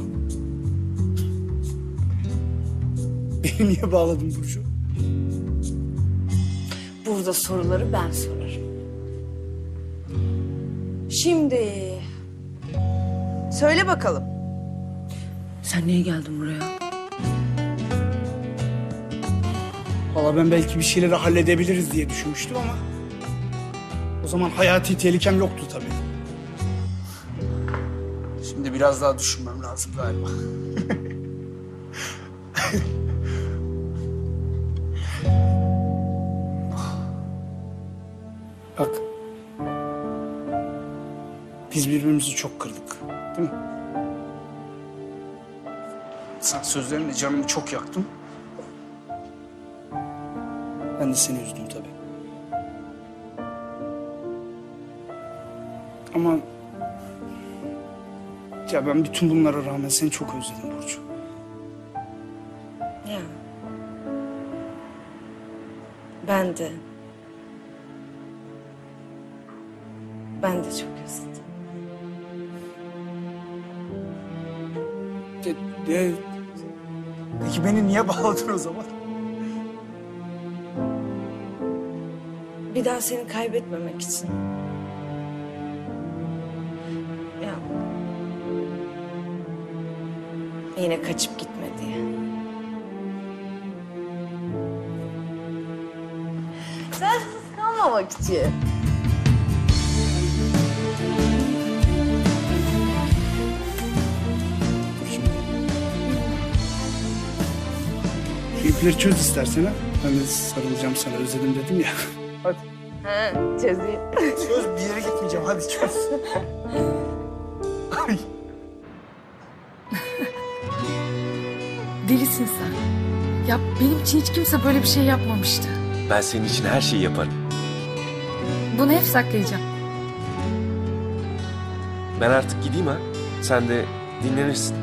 Beni niye bağladın Burcu? Burada soruları ben sorarım. Şimdi... Söyle bakalım. Sen niye geldin buraya? Valla ben belki bir şeyleri halledebiliriz diye düşünmüştüm ama... O zaman hayati tehlikem yoktu tabii. Şimdi biraz daha düşünmem lazım galiba. Bak. Biz birbirimizi çok kırdık. Değil mi? Sen sözlerinle canımı çok yaktın. Ben de seni üzdüm tabii. Ama... Ya ben bütün bunlara rağmen seni çok özledim Burcu. Ya. Ben de. Ben de çok özledim. De, de, peki beni niye bağladın o zaman? Bir daha seni kaybetmemek için. Ya. Yine kaçıp gitme diye. Sensiz kalmamak için. Şu ipleri çöz istersen ha. Ben de sarılacağım sana, özledim dedim ya. Hadi. He, çözeyim. Çöz, bir yere gitmeyeceğim, hadi çöz. Ay. Delisin sen. Ya benim için hiç kimse böyle bir şey yapmamıştı. Ben senin için her şeyi yaparım. Bunu hep saklayacağım. Ben artık gideyim ha. Sen de dinlenirsin.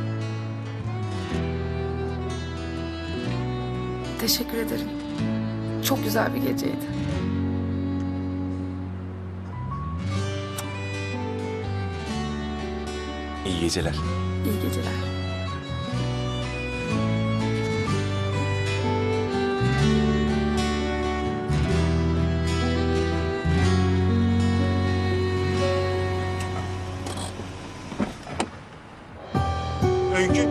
Teşekkür ederim. Çok güzel bir geceydi. İyi geceler. İyi geceler. Öykü.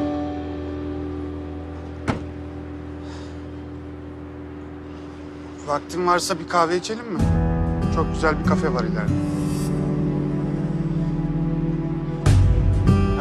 Vaktin varsa bir kahve içelim mi? Çok güzel bir kafe var ileride.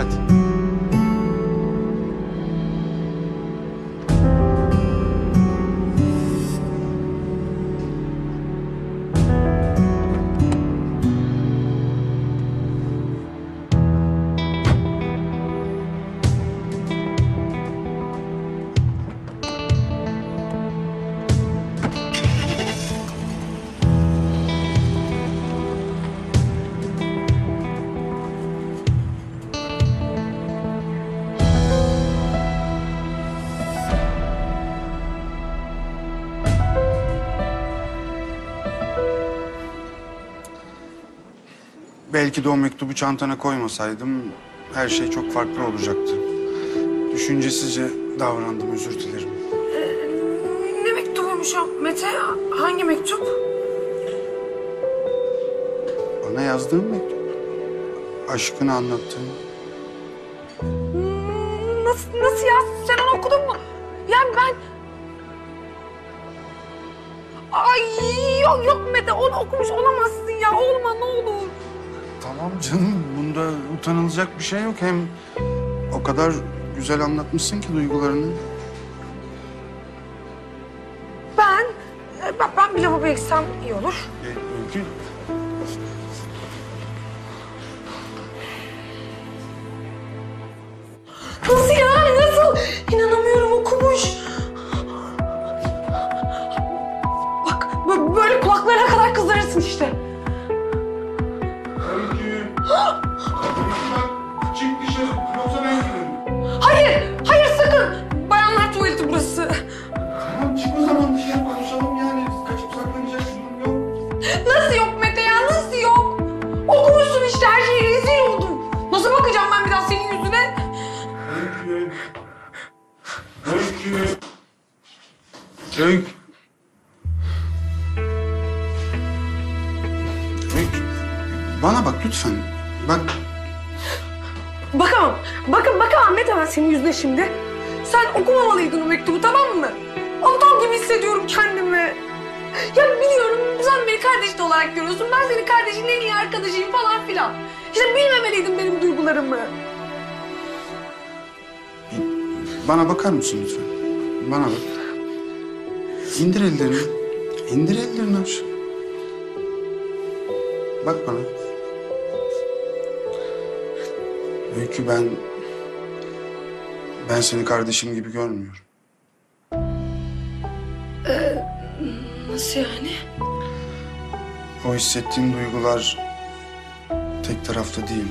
belki de o mektubu çantana koymasaydım her şey çok farklı olacaktı. Düşüncesizce davrandım, özür dilerim. Ne mektubuymuş o Mete? Hangi mektup? Bana yazdığın mektup. Aşkını anlattığın. Nasıl, nasıl ya? Sen onu okudun mu? Yani ben... Ay yok yok Mete, onu okumuş olamazsın ya. Olma ne olur. Tamam canım, bunda utanılacak bir şey yok. Hem o kadar güzel anlatmışsın ki duygularını. Ben... Ben, ben bir lavaboya gitsem iyi olur. E, Öykü. Nasıl ya? Nasıl? İnanamıyorum, okumuş. Bak bö- böyle kulaklarına kadar kızdırırsın işte. Öykü. Çık dışarı, yoksa ben giderim. Hayır, hayır sakın. Bayanlar tuvaleti burası. Tamam çık o zaman, dışarı konuşalım yani. Kaçıp saklanacak bir durum yok. Nasıl yok Mete ya? Nasıl yok? Okumuşsun işte, her şeyi rezil oldum. Nasıl bakacağım ben bir daha senin yüzüne? Öykü. Öykü. Öykü. Öykü. Bana bak lütfen. Bak. Bakamam. Bakın bakamam Mete ben senin yüzüne şimdi. Sen okumamalıydın o mektubu, tamam mı? Aptal gibi hissediyorum kendimi. Ya biliyorum sen beni kardeşin olarak görüyorsun. Ben senin kardeşinin en iyi arkadaşıyım falan filan. İşte bilmemeliydin benim duygularımı. Bana bakar mısın lütfen? Bana bak. İndir ellerini. İndir ellerini aşağı. Bak bana. Öykü, ben... Ben seni kardeşim gibi görmüyorum. Ee, nasıl yani? O hissettiğim duygular tek tarafta değil.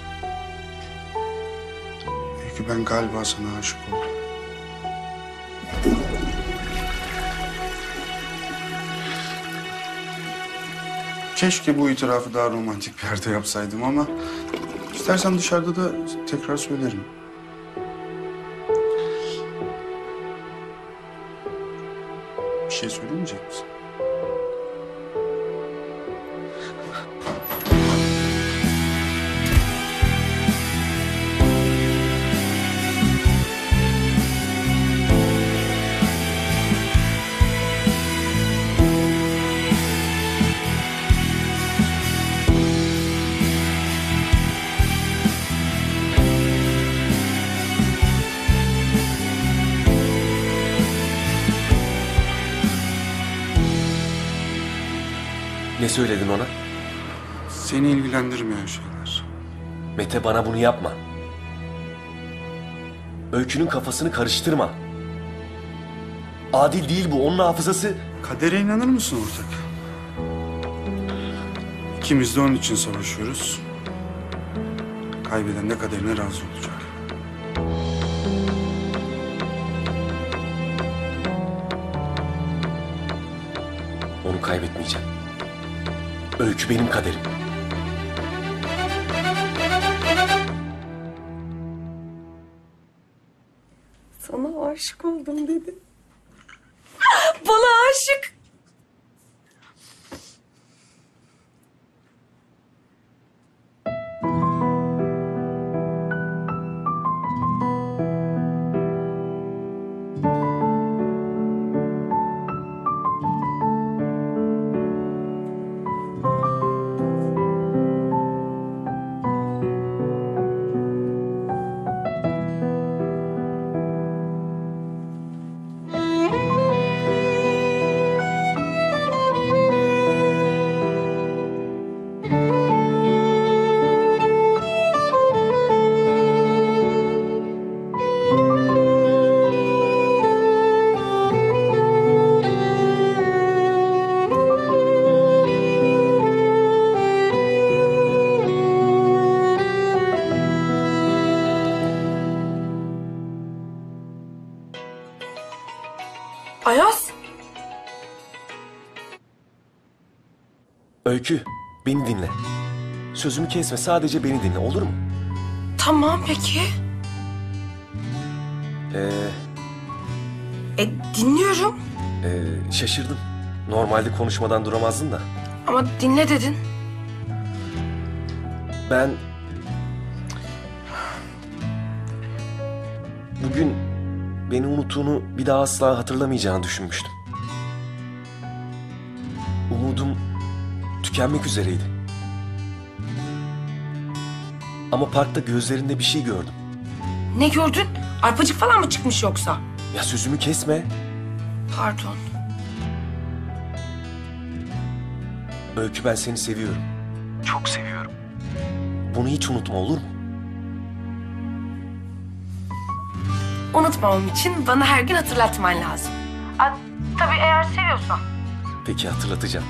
Öykü, ben galiba sana aşık oldum. Keşke bu itirafı daha romantik bir yerde yapsaydım ama... istersen dışarıda da tekrar söylerim. Bir şey söylemeyecek misin? Ne söyledin ona? Seni ilgilendirmeyen şeyler. Mete, bana bunu yapma. Öykünün kafasını karıştırma. Adil değil bu, onun hafızası... Kadere inanır mısın ortak? İkimiz de onun için savaşıyoruz. Kaybeden de kaderine razı olacak. Onu kaybetmeyeceğim. Öykü benim kaderim. Sana aşık oldum dedi. Bana aşık. Ayaz. Öykü, beni dinle. Sözümü kesme, sadece beni dinle, olur mu? Tamam peki. Ee, E dinliyorum. e, şaşırdım. Normalde konuşmadan duramazdın da. Ama dinle dedin. Ben... Bugün beni unuttuğunu, bir daha asla hatırlamayacağını düşünmüştüm. Umudum tükenmek üzereydi. Ama parkta gözlerinde bir şey gördüm. Ne gördün? Arpacık falan mı çıkmış yoksa? Ya sözümü kesme. Pardon. Öykü, ben seni seviyorum. Çok seviyorum. Bunu hiç unutma, olur mu? Unutmamam için bana her gün hatırlatman lazım. A, tabii eğer seviyorsan. Peki, hatırlatacağım.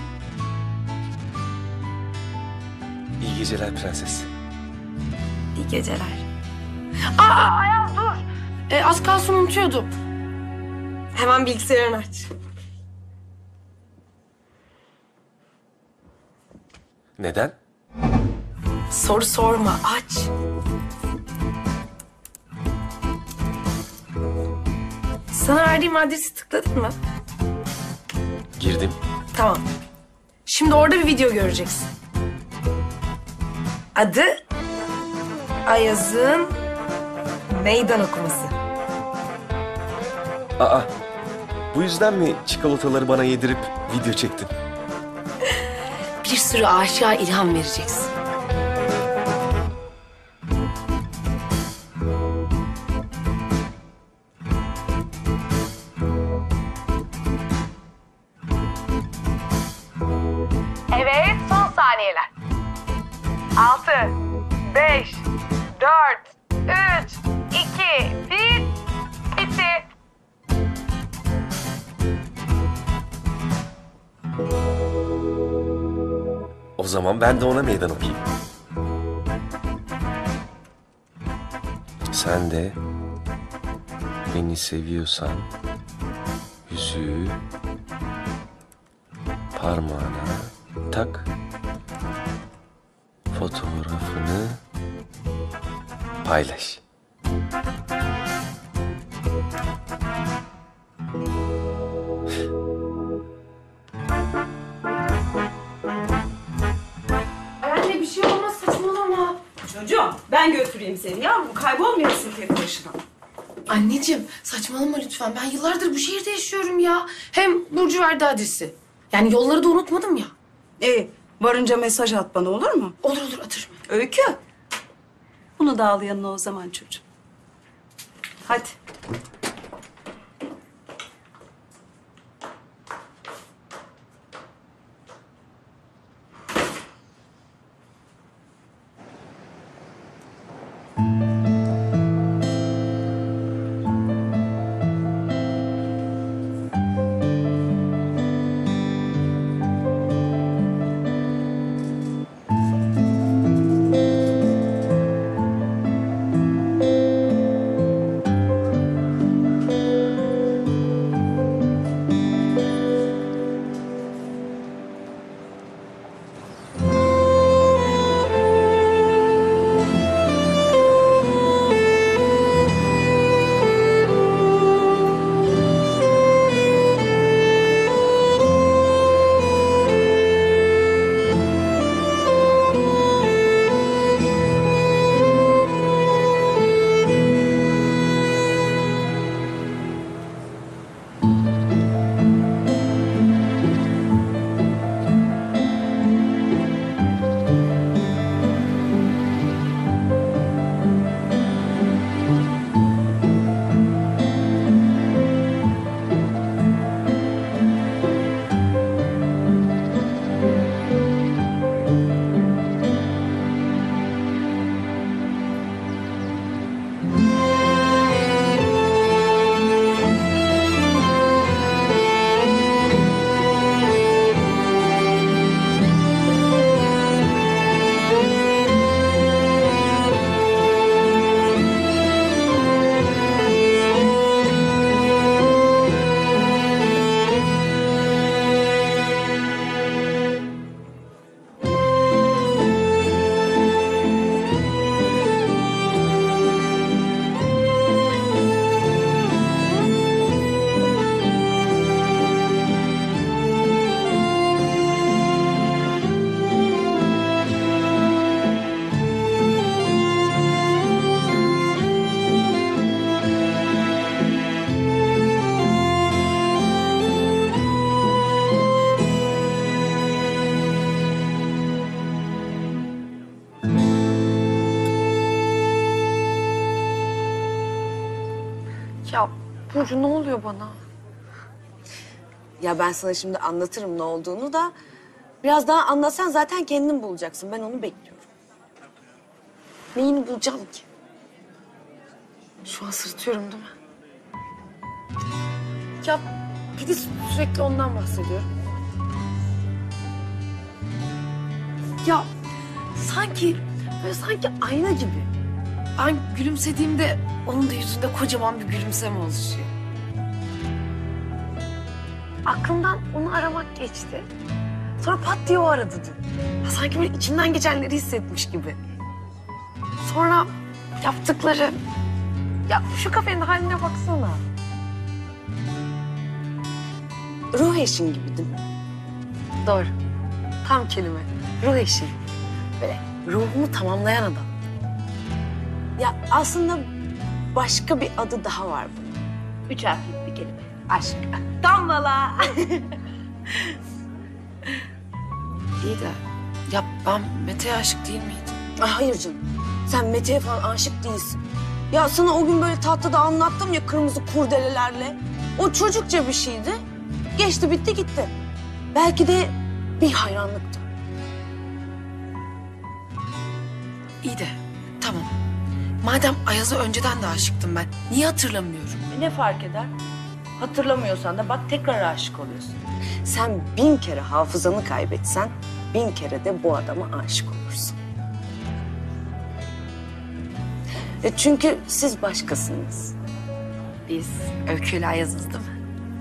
İyi geceler prenses. İyi geceler. Aa, Ayaz dur. E, az kalsın unutuyordum. Hemen bilgisayarını aç. Neden? Soru sorma, aç. Sana verdiğim adresi tıkladın mı? Girdim. Tamam. Şimdi orada bir video göreceksin. Adı Ayaz'ın meydan okuması. Aa, bu yüzden mi çikolataları bana yedirip video çektin? Bir sürü aşığa ilham vereceksin. Evet, son saniyeler. Altı, beş, dört, üç, iki, bir, bitti. O zaman ben de ona meydan okuyayım. Sen de beni seviyorsan yüzüğü parmağına tak, fotoğrafını paylaş. Anne bir şey olmaz, saçmalama. Çocuğum ben götüreyim seni yavrum. Kaybolmuyorsun tek başına. Anneciğim saçmalama lütfen. Ben yıllardır bu şehirde yaşıyorum ya. Hem Burcu verdi adresi. Yani yolları da unutmadım ya. İyi. Varınca mesaj at bana, olur mu? Olur olur, atırım. Öykü. Bunu da al yanına o zaman çocuğum. Hadi. Ya Burcu ne oluyor bana? Ya ben sana şimdi anlatırım ne olduğunu da... ...biraz daha anlatsan zaten kendin bulacaksın. Ben onu bekliyorum. Neyini bulacağım ki? Şu an sırıtıyorum değil mi? Ya bir de sürekli ondan bahsediyorum. Ya sanki, böyle sanki ayna gibi. Ben gülümsediğimde onun da yüzünde kocaman bir gülümseme oluşuyor. Aklımdan onu aramak geçti. Sonra pat diye o aradı dün. Ya sanki böyle içinden geçenleri hissetmiş gibi. Sonra yaptıkları... Ya şu kafenin haline baksana. Ruh eşin gibi değil mi? Doğru. Tam kelime. Ruh eşi. Böyle ruhumu tamamlayan adam. Ya aslında başka bir adı daha var bunun. Üç harflik bir kelime. Aşk. Damlala. İyi de ya ben Mete'ye aşık değil miydim? Ay hayır canım. Sen Mete'ye falan aşık değilsin. Ya sana o gün böyle tahtada anlattım ya kırmızı kurdelelerle. O çocukça bir şeydi. Geçti bitti gitti. Belki de bir hayranlıktı. İyi de tamam. Madem Ayaz'a önceden de aşıktım ben. Niye hatırlamıyorum? E ne fark eder? Hatırlamıyorsan da bak tekrar aşık oluyorsun. Sen bin kere hafızanı kaybetsen bin kere de bu adama aşık olursun. E çünkü siz başkasınız. Biz Öykü ile Ayaz'ız değil mi?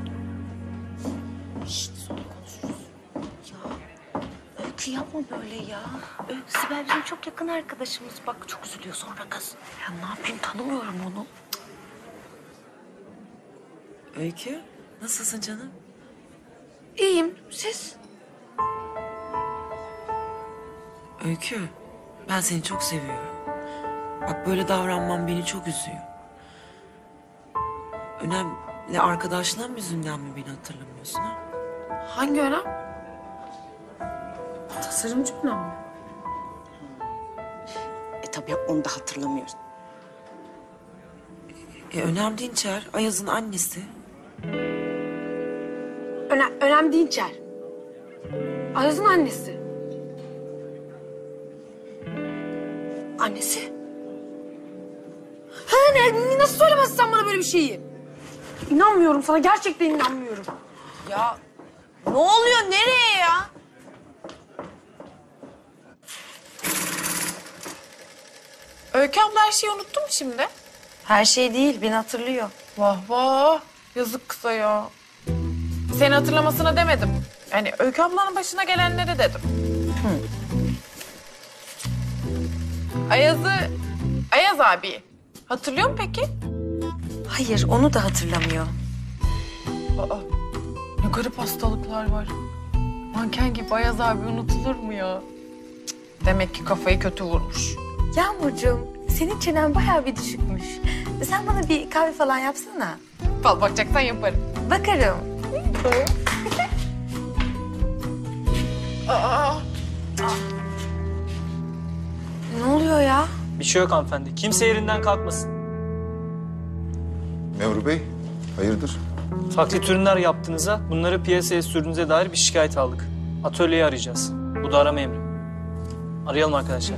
Şşt, sonra konuşuruz. Ya Öykü yapma böyle ya. Öykü Sibel bizim çok yakın arkadaşımız. Bak çok üzülüyor sonra kız. Ya ne yapayım tanımıyorum onu. Öykü, nasılsın canım? İyiyim, siz? Öykü, ben seni çok seviyorum. Bak böyle davranman beni çok üzüyor. Önemli arkadaşlığın yüzünden mi beni hatırlamıyorsun ha? Hangi önem? Tasarımcı önem mi? E tabii onu da hatırlamıyorsun. E, Önem Dinçer, Ayaz'ın annesi. Önem, Önem Dinçer. Ayaz'ın annesi. Annesi? Ha ne? Nasıl söylemezsin sen bana böyle bir şeyi? İnanmıyorum sana. Gerçekten inanmıyorum. Ya ne oluyor? Nereye ya? Öykü abla her şeyi unuttu mu şimdi? Her şey değil, beni hatırlıyor. Vah vah. Yazık kıza ya. Seni hatırlamasına demedim. Yani Öykü ablanın başına gelenleri dedim. Hı. Ayaz'ı, Ayaz abi. Hatırlıyor mu peki? Hayır, onu da hatırlamıyor. Aa, ne garip hastalıklar var. Manken gibi Ayaz abi unutulur mu ya? Cık, demek ki kafayı kötü vurmuş. Yağmurcuğum, senin çenen bayağı bir düşükmüş. Sen bana bir kahve falan yapsana. Fal bakacaksan yaparım. Bakarım. Aa, ne oluyor ya? Bir şey yok hanımefendi. Kimse yerinden kalkmasın. Memur Bey, hayırdır? Taklit ürünler yaptığınıza, bunları piyasaya sürdüğünüze dair bir şikayet aldık. Atölyeyi arayacağız. Bu da arama emri. Arayalım arkadaşlar.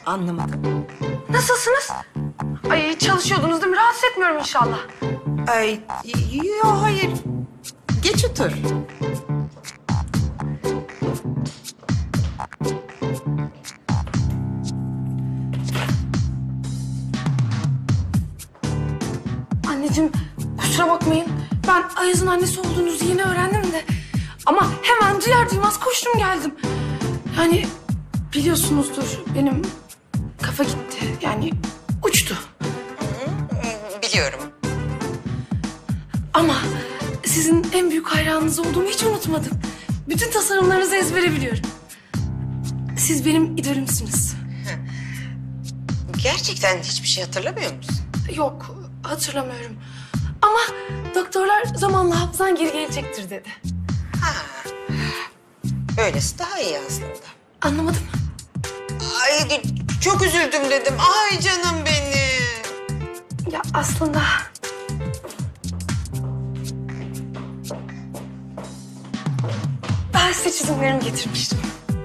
Anlamadım. Nasılsınız? Ay çalışıyordunuz değil mi? Rahatsız etmiyorum inşallah. Ay yok hayır. Geç otur. Anneciğim kusura bakmayın. Ben Ayaz'ın annesi olduğunuzu yeni öğrendim de. Ama hemen duyar duymaz koştum geldim. Yani biliyorsunuzdur benim kafa gitti. Yani uçtu. Biliyorum. Ama sizin en büyük hayranınız olduğumu hiç unutmadım. Bütün tasarımlarınızı ezbere biliyorum. Siz benim idolümsünüz. Gerçekten hiçbir şey hatırlamıyor musun? Yok, hatırlamıyorum. Ama doktorlar zamanla hafızan geri gelecektir dedi. Öylesi daha iyi aslında. Anlamadım. Ay çok üzüldüm dedim. Ay canım benim. Ya aslında... Ben size çizimlerimi getirmiştim.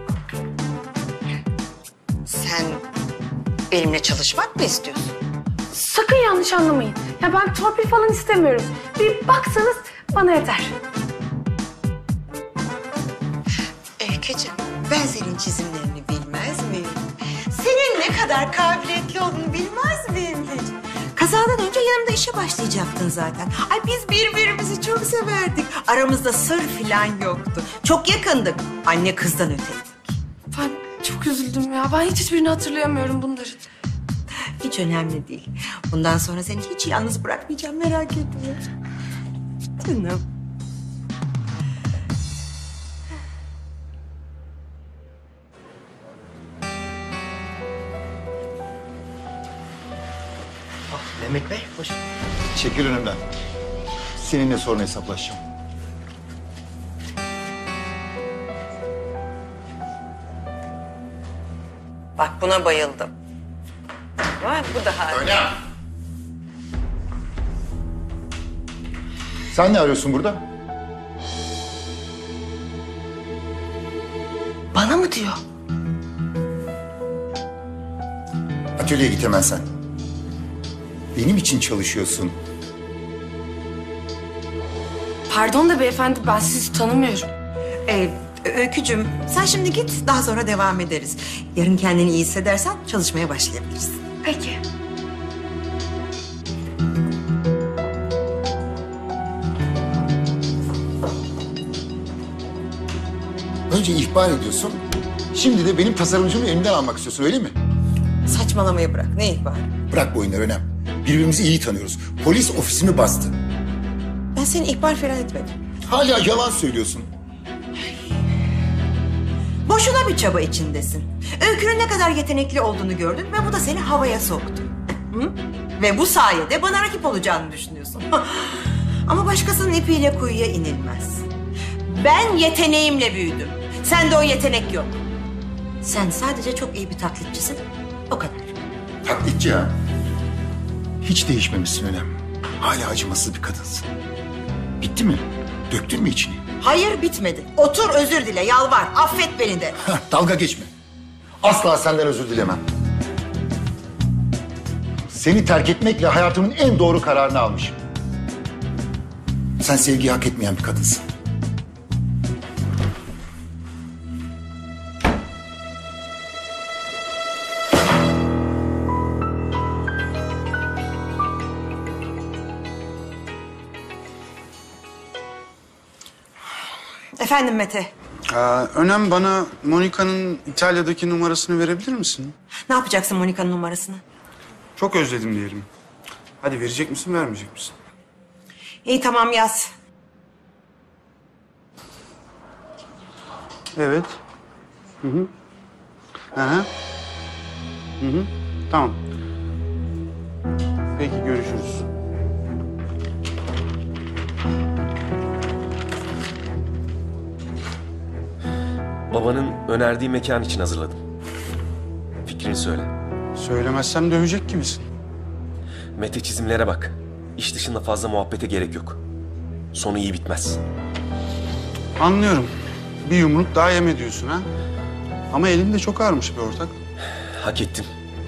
Sen benimle çalışmak mı istiyorsun? Sakın yanlış anlamayın. Ya ben torpil falan istemiyorum. Bir baksanız bana yeter. Öykücüğüm, ben senin çizimlerini bilmez miyim? Senin ne kadar kabiliyetli olduğunu bilmez miyim hiç? Kazadan önce yanımda işe başlayacaktın zaten. Ay biz birbirimizi çok severdik. Aramızda sır falan yoktu. Çok yakındık. Anne kızdan öteydik. Ben çok üzüldüm ya. Ben hiç hiçbirini hatırlayamıyorum bunların. Hiç önemli değil. Bundan sonra seni hiç yalnız bırakmayacağım, merak etme. Canım. Mehmet Bey, hoş. Çekil önümden. Seninle sonra hesaplaşacağım. Bak buna bayıldım. Var bu daha... Önem! Sen ne arıyorsun burada? Bana mı diyor? Atölyeye git hemen sen. Benim için çalışıyorsun. Pardon da beyefendi ben sizi tanımıyorum. Ee, Öykücüğüm sen şimdi git daha sonra devam ederiz. Yarın kendini iyi hissedersen çalışmaya başlayabiliriz. Peki. Önce ihbar ediyorsun. Şimdi de benim tasarımcımı elimden almak istiyorsun, öyle mi? Saçmalamayı bırak. Ne ihbar? Bırak bu oyunları Önem. Birbirimizi iyi tanıyoruz. Polis ofisimi bastı. Ben seni ihbar falan etmedim. Hala yalan söylüyorsun. Boşuna bir çaba içindesin. Öykünün ne kadar yetenekli olduğunu gördün ve bu da seni havaya soktu. Hı? Ve bu sayede bana rakip olacağını düşünüyorsun. Ama başkasının ipiyle kuyuya inilmez. Ben yeteneğimle büyüdüm. Sende o yetenek yok. Sen sadece çok iyi bir taklitçisin. O kadar. Taklitçi ha. Hiç değişmemişsin Önem. Hala acımasız bir kadınsın. Bitti mi? Döktün mü içini? Hayır bitmedi. Otur özür dile, yalvar. Affet beni de. Heh, dalga geçme. Asla senden özür dilemem. Seni terk etmekle hayatımın en doğru kararını almışım. Sen sevgiyi hak etmeyen bir kadınsın. Efendim Mete. Ee, Önem bana Monika'nın İtalya'daki numarasını verebilir misin? Ne yapacaksın Monika'nın numarasını? Çok özledim diyelim. Hadi verecek misin, vermeyecek misin? İyi tamam yaz. Evet. Hı hı. Hı hı. Hı hı. Tamam. Peki görüşürüz. Babanın önerdiği mekan için hazırladım. Fikrini söyle. Söylemezsem dövecek gibisin. Mete çizimlere bak. İş dışında fazla muhabbete gerek yok. Sonu iyi bitmez. Anlıyorum. Bir yumruk daha yeme diyorsun ha. Ama elin de çok ağırmış be ortak. Hak ettim.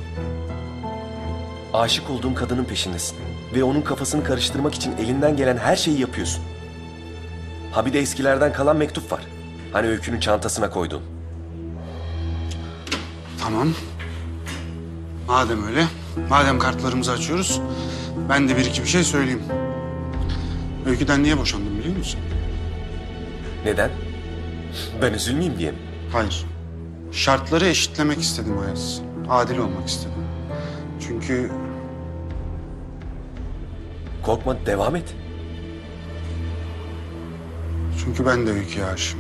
Aşık olduğum kadının peşindesin. Ve onun kafasını karıştırmak için elinden gelen her şeyi yapıyorsun. Ha bir de eskilerden kalan mektup var. Hani Öykü'nün çantasına koyduğun. Tamam. Madem öyle, madem kartlarımızı açıyoruz, ben de bir iki bir şey söyleyeyim. Öykü'den niye boşandım biliyor musun? Neden? Ben üzülmeyeyim diye mi? Hayır. Şartları eşitlemek istedim Ayaz. Adil olmak istedim. Çünkü... Korkma, devam et. Çünkü ben de Öykü'ye aşığım.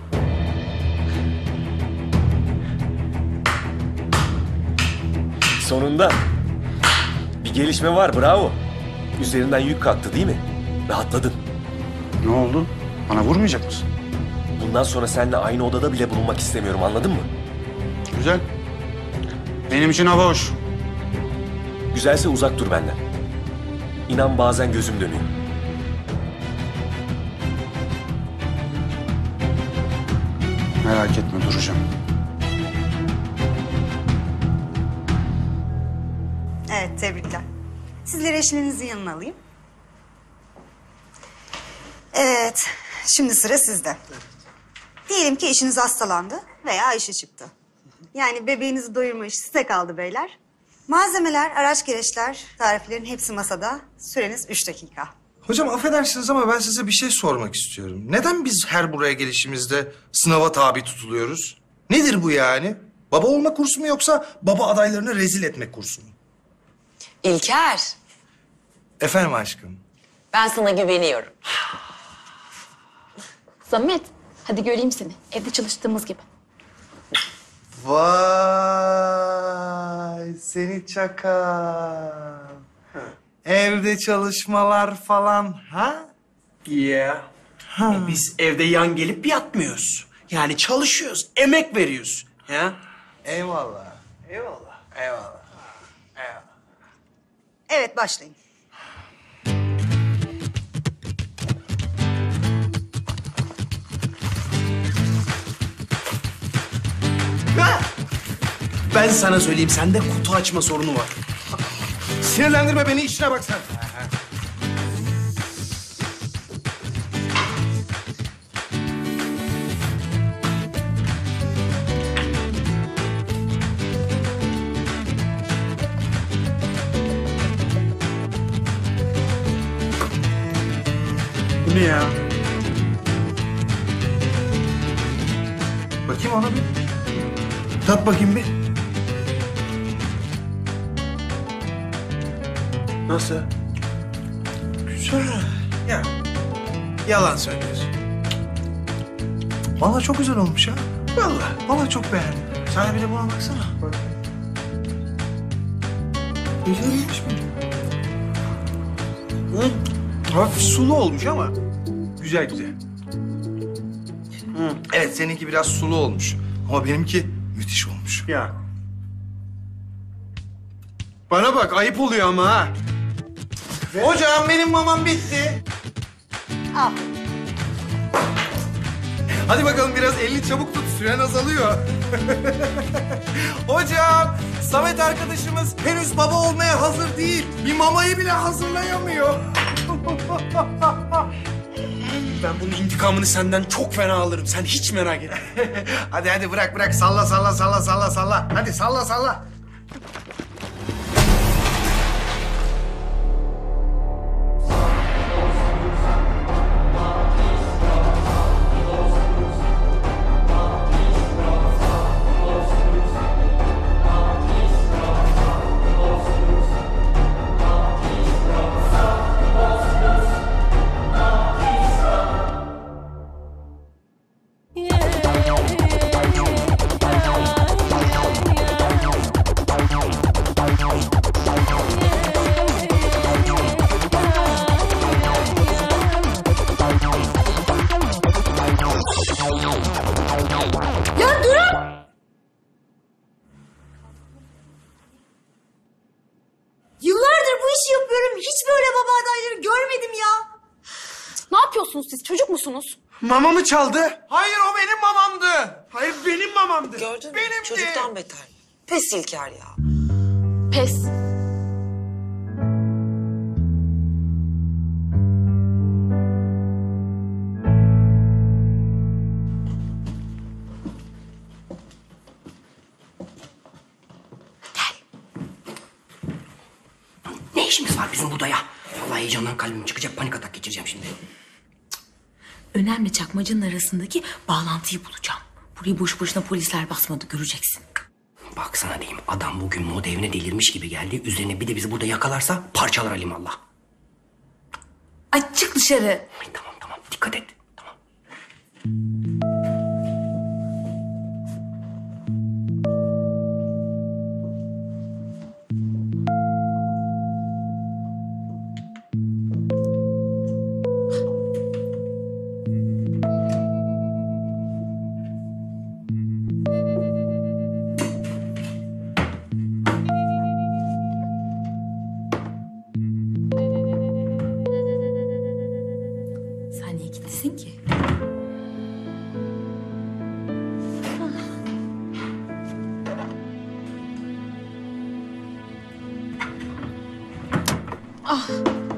Sonunda. Bir gelişme var, bravo. Üzerinden yük kalktı değil mi? Rahatladın. Ne oldu? Bana vurmayacak mısın? Bundan sonra seninle aynı odada bile bulunmak istemiyorum, anladın mı? Güzel. Benim için hava hoş. Güzelse uzak dur benden. İnan bazen gözüm dönüyor. Merak etme, duracağım. Evet, tebrikler. Sizleri eşinizin yanına alayım. Evet, şimdi sıra sizde. Diyelim ki eşiniz hastalandı veya işe çıktı. Yani bebeğinizi doyurma işi size kaldı beyler. Malzemeler, araç gereçler, tariflerin hepsi masada. Süreniz üç dakika. Hocam affedersiniz ama ben size bir şey sormak istiyorum. Neden biz her buraya gelişimizde sınava tabi tutuluyoruz? Nedir bu yani? Baba olma kursu mu yoksa baba adaylarını rezil etmek kursu mu? İlker, Efendim aşkım. ben sana güveniyorum. Samet, hadi göreyim seni. Evde çalıştığımız gibi. Vay seni çakal. Evde çalışmalar falan ha? Yeah. Ha. Biz evde yan gelip yatmıyoruz. Yani çalışıyoruz, emek veriyoruz. Ya. Eyvallah. Eyvallah. Eyvallah. Eyvallah. Evet, başlayın. Ha! Ben sana söyleyeyim, sende kutu açma sorunu var. Sinirlendirme beni, işine bak sen. Bu ne ya? Bakayım ona bir. Tat bakayım bir. Nasıl? Güzel. Ya. Yalan söylüyorsun. Vallahi çok güzel olmuş ha. Vallahi, vallahi çok beğendim. Sen bir de buna baksana. Bak. Güzelmiş mi? Hı? Hafif sulu olmuş ama güzel güzel. Hı. Evet, seninki biraz sulu olmuş. Ama benimki müthiş olmuş. Ya. Bana bak, ayıp oluyor ama ha. Hocam benim mamam bitti. Al. Hadi bakalım biraz elini çabuk tut, süren azalıyor. Hocam, Samet arkadaşımız henüz baba olmaya hazır değil. Bir mamayı bile hazırlayamıyor. Ben bunun intikamını senden çok fena alırım. Sen hiç merak etme. Hadi hadi bırak bırak, salla salla salla salla salla. Hadi salla salla. Ne yapıyorsunuz siz? Çocuk musunuz? Mamamı çaldı. Hayır, o benim mamamdı. Hayır, benim mamamdı. Gördün mü? Benimdi. Çocuktan beter. Pes İlker ya. Pes. Ne işimiz var bizim burada ya? Vallahi heyecandan kalbim çıkacak, panik atak geçireceğim şimdi. Önemli çakmacının arasındaki bağlantıyı bulacağım. Burayı boş boşuna polisler basmadı, göreceksin. Baksana diyeyim, adam bugün moda evine delirmiş gibi geldi. Üzerine bir de bizi burada yakalarsa parçalar alimallah. Ay çık dışarı. Ay, tamam tamam, dikkat et. Sen niye gittin ki? Ah.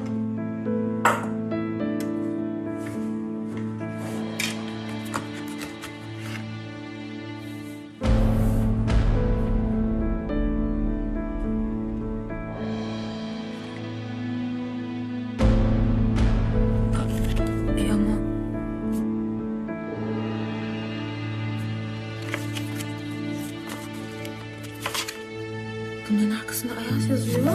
E ama... Bunların arkasında Ayaz yazıyor.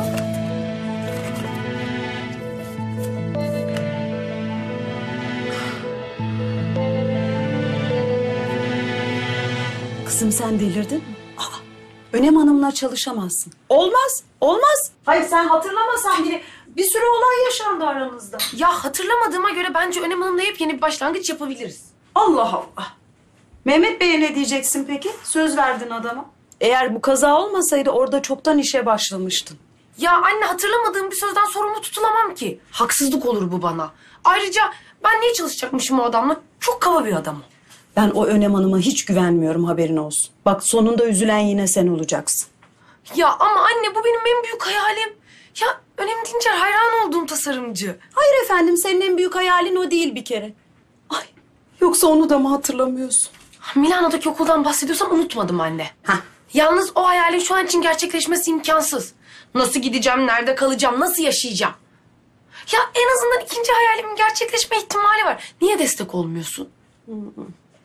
Kızım sen delirdin mi? Aa, Önem Hanım'la çalışamazsın. Olmaz, olmaz. Hayır sen hatırlamasan bile bir sürü olay yaşandı aranızda. Ya hatırlamadığıma göre bence Önem Hanım'la yepyeni bir başlangıç yapabiliriz. Allah Allah. Mehmet Bey'e ne diyeceksin peki? Söz verdin adama. Eğer bu kaza olmasaydı orada çoktan işe başlamıştın. Ya anne, hatırlamadığım bir sözden sorumlu tutulamam ki. Haksızlık olur bu bana. Ayrıca ben niye çalışacakmışım o adamla? Çok kaba bir adam o. Ben o Önem Hanım'a hiç güvenmiyorum, haberin olsun. Bak sonunda üzülen yine sen olacaksın. Ya ama anne, bu benim en büyük hayalim. Ya Önem Dinçer hayran olduğum tasarımcı. Hayır efendim, senin en büyük hayalin o değil bir kere. Ay, yoksa onu da mı hatırlamıyorsun? Milano'daki okuldan bahsediyorsan unutmadım anne. Heh. Yalnız o hayalin şu an için gerçekleşmesi imkansız. Nasıl gideceğim, nerede kalacağım, nasıl yaşayacağım? Ya en azından ikinci hayalimin gerçekleşme ihtimali var. Niye destek olmuyorsun? Hı hı.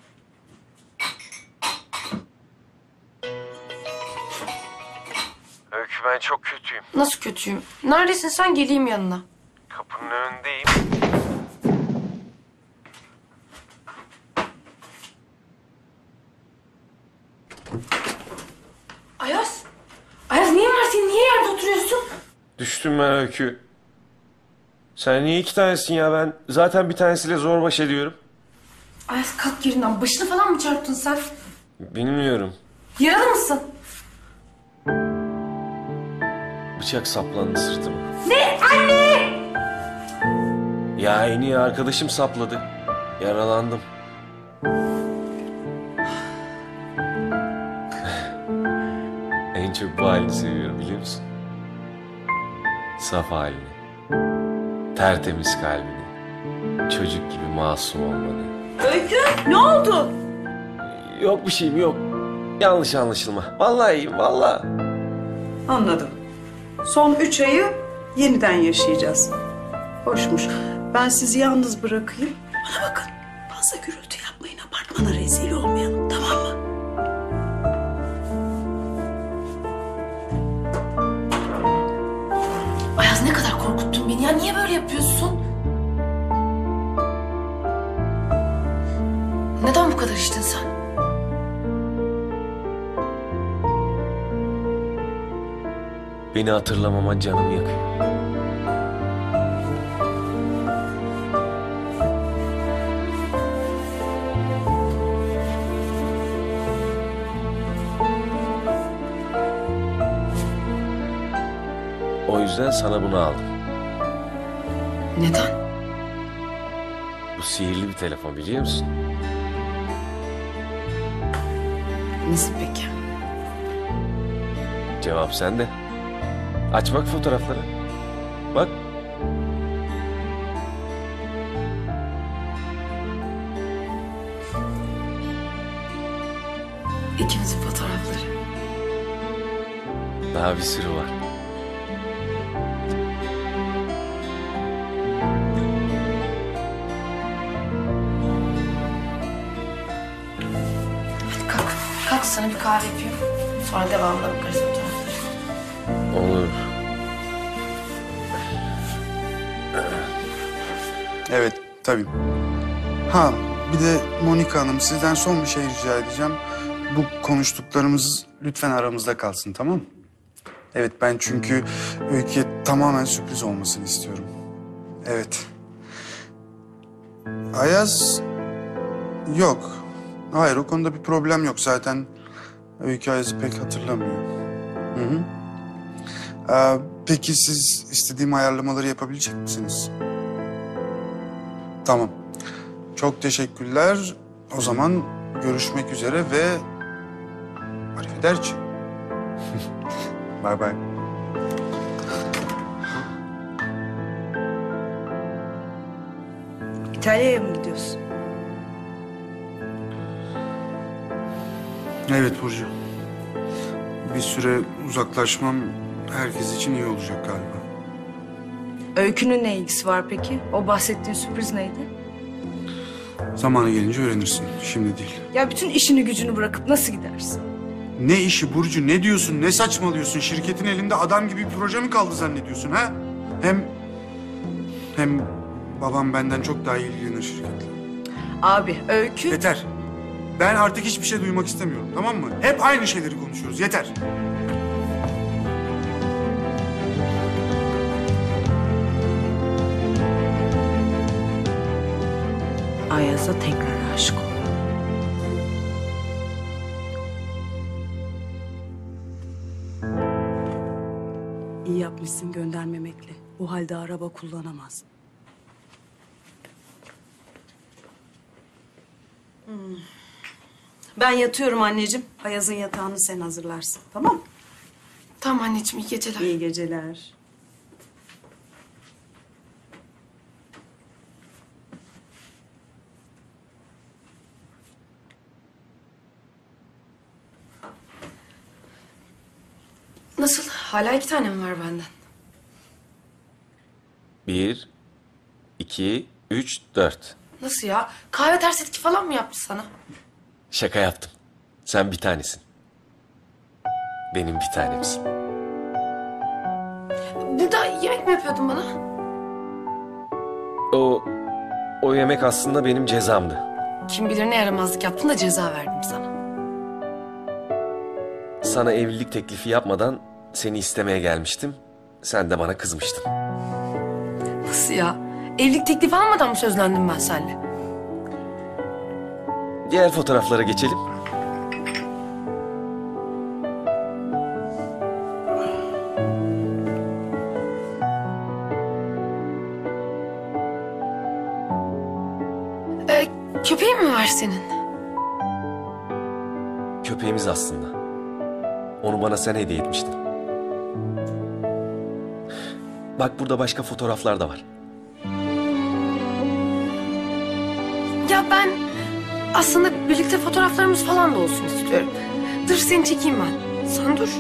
Öykü, ben çok kötüyüm. Nasıl kötüyüm? Neredesin sen? Geleyim yanına. Kapının önündeyim. Ayaz. Ayaz, neyin var senin? Niye yerde oturuyorsun? Düştüm ben Öykü. Sen niye iki tanesin ya? Ben zaten bir tanesiyle zor baş ediyorum. Ayaz, kalk yerinden. Başını falan mı çarptın sen? Bilmiyorum. Yaralı mısın? Bıçak saplandı sırtıma. Ne? Anne! Ya en iyi arkadaşım sapladı. Yaralandım. En çok bu halini seviyorum, biliyor musun? Saf halini. Tertemiz kalbini. Çocuk gibi masum olmanı. Öykü, ne oldu? Yok bir şeyim, yok. Yanlış anlaşılma. Vallahi iyiyim, vallahi. Anladım. Son üç ayı yeniden yaşayacağız. Hoşmuş. Ben sizi yalnız bırakayım. Bana bakın, fazla gürültü yapmayın, apartmana rezil olmayalım, tamam mı? Ayaz, ne kadar korkuttun beni ya. Niye böyle yapıyorsun? Neden bu kadar içtin sen? Beni hatırlamaman canımı yakıyor. O yüzden sana bunu aldım. Neden? Bu sihirli bir telefon, biliyor musun? Nasıl peki? Cevap sende. Aç bak fotoğraflara. Bak. İkimizin fotoğrafları. Daha bir sürü var. Hadi kalk. Kalk sana bir kahve yapayım. Sonra devamına bakarız fotoğraflara. Olur. Evet, tabii. Ha, bir de Monika Hanım, sizden son bir şey rica edeceğim. Bu konuştuklarımız lütfen aramızda kalsın, tamam mı? Evet, ben çünkü Öykü'ye tamamen sürpriz olmasını istiyorum. Evet. Ayaz... Yok. Hayır, o konuda bir problem yok. Zaten Öykü Ayaz'ı pek hatırlamıyor. Hı hı. Ee, peki siz istediğim ayarlamaları yapabilecek misiniz? Tamam. Çok teşekkürler. O zaman görüşmek üzere ve... Arrivederci. Bye bye. İtalya'ya mı gidiyorsun? Evet Burcu. Bir süre uzaklaşmam herkes için iyi olacak galiba. Öykünün ne ilgisi var peki? O bahsettiğin sürpriz neydi? Zamanı gelince öğrenirsin. Şimdi değil. Ya bütün işini gücünü bırakıp nasıl gidersin? Ne işi Burcu? Ne diyorsun? Ne saçmalıyorsun? Şirketin elinde adam gibi bir proje mi kaldı zannediyorsun ha? Hem... Hem babam benden çok daha iyi ilgilenir şirketle. Abi Öykü... Yeter. Ben artık hiçbir şey duymak istemiyorum, tamam mı? Hep aynı şeyleri konuşuyoruz. Yeter. Ayaz'a tekrar aşık ol. İyi yapmışsın göndermemekle. Bu halde araba kullanamaz. Hmm. Ben yatıyorum anneciğim. Ayaz'ın yatağını sen hazırlarsın. Tamam mı? Tamam anneciğim, iyi geceler. İyi geceler. Nasıl? Hala iki tane mi var benden? Bir, iki, üç, dört. Nasıl ya? Kahve ters etki falan mı yaptı sana? Şaka yaptım. Sen bir tanesin. Benim bir tanemsin. Burada yemek mi yapıyordun bana? O, o yemek aslında benim cezamdı. Kim bilir ne yaramazlık yaptın da ceza verdim sana. Sana evlilik teklifi yapmadan seni istemeye gelmiştim. Sen de bana kızmıştın. Nasıl ya? Evlilik teklifi almadan mı sözlendim ben seninle? Diğer fotoğraflara geçelim. Ee, köpeğin mi var senin? Köpeğimiz aslında. Onu bana sen hediye etmiştin. Bak burada başka fotoğraflar da var. Ya ben aslında birlikte fotoğraflarımız falan da olsun istiyorum. Dur seni çekeyim ben. Sen dur.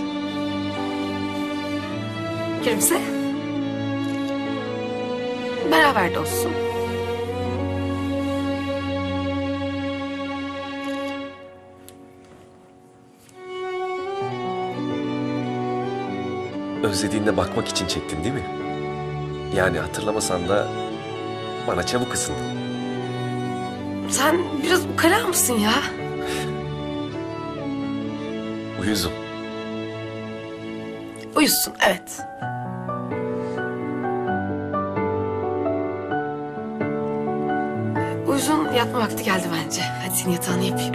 Gülümse. Beraber de olsun. Özlediğinde bakmak için çektin değil mi? Yani hatırlamasan da bana çabuk ısındın. Sen biraz ukala mısın ya? Uyuzum. Uyusun, evet. Uyusun, yatma vakti geldi bence. Hadi senin yatağını yapayım.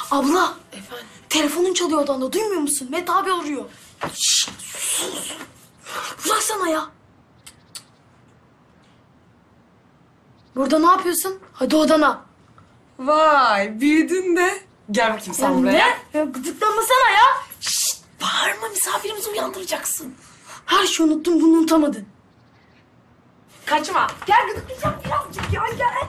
Abla. Efendim? Telefonun çalıyor odanda. Duymuyor musun? Mete abi arıyor. Şşş, sus. Uzaksana ya. Burada ne yapıyorsun? Hadi odana. Vay büyüdün de. Gel bakayım sen Ya buraya. ne? Ya gıdıklamasana ya. Şşt, bağırma, misafirimizi uyandıracaksın. Her şeyi unuttun, bunu unutamadın. Kaçma. Gel gıdıklayacağım birazcık ya, gel.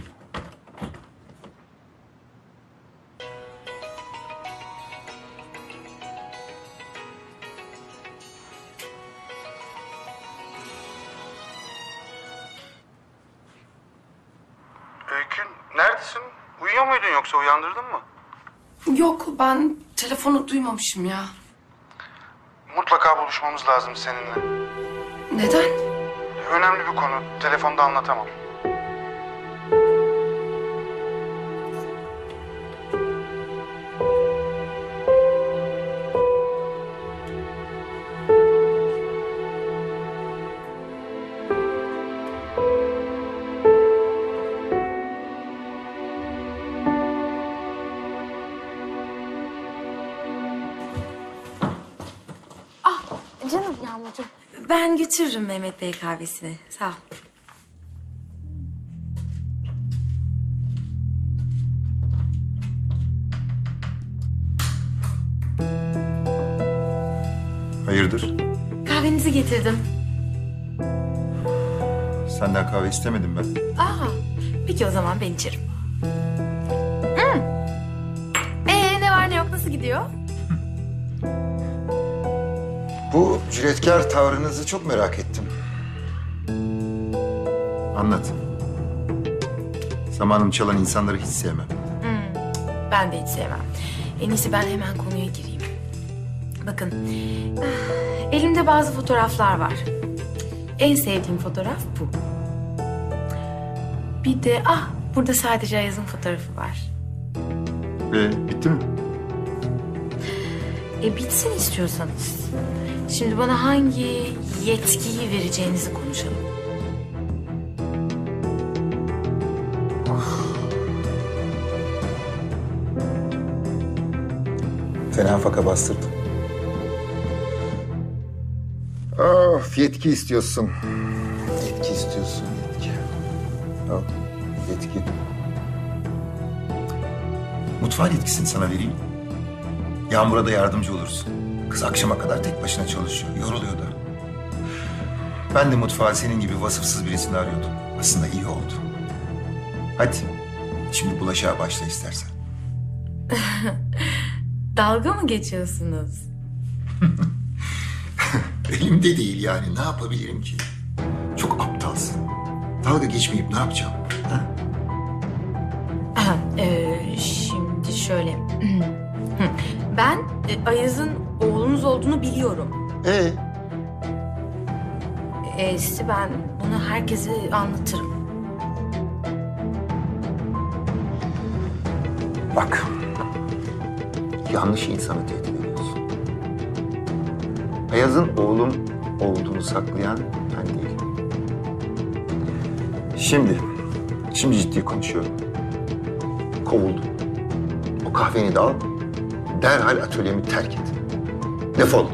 Öykü neredesin? Uyuyor muydun yoksa uyandırdın mı? Yok, ben telefonu duymamışım ya. Mutlaka buluşmamız lazım seninle. Neden? Önemli bir konu. Telefonda anlatamam. Canım Yağmurcuğum. Ben götürürüm Mehmet Bey kahvesini. Sağ ol. Hayırdır? Kahvenizi getirdim. Senden kahve istemedim ben. Aa, peki o zaman ben içerim. Hmm. Ee, ne var ne yok, nasıl gidiyor? Bu cüretkar tavrınızı çok merak ettim. Anlat. Zamanımı çalan insanları hiç sevmem. Hmm, ben de hiç sevmem. En iyisi ben hemen konuya gireyim. Bakın, ah, elimde bazı fotoğraflar var. En sevdiğim fotoğraf bu. Bir de, ah, burada sadece Ayaz'ın fotoğrafı var. Ve bitti mi? E bitsin istiyorsanız. Şimdi bana hangi yetkiyi vereceğinizi konuşalım. Fena faka bastırdın. Of, yetki istiyorsun. Yetki istiyorsun, yetki. Al, yetki. Mutfağın yetkisini sana vereyim. Yağmur'a da yardımcı olursun. Kız akşama kadar tek başına çalışıyor, yoruluyor da. Ben de mutfağa senin gibi vasıfsız birisini arıyordum. Aslında iyi oldu. Hadi, şimdi bulaşığa başla istersen. Dalga mı geçiyorsunuz? Elimde değil yani, ne yapabilirim ki? Çok aptalsın. Dalga geçmeyip ne yapacağım? Ha? Aha, ee, şimdi şöyle. Ben e, Ayaz'ın oğlunuz olduğunu biliyorum. Ee? E'si ben bunu herkese anlatırım. Bak, yanlış insanı tehdit ediyorsun. Ayaz'ın oğlum olduğunu saklayan ben değilim. Şimdi, şimdi ciddi konuşuyorum. Kovuldum. O kahveni de al, derhal atölyemi terk et. Defol.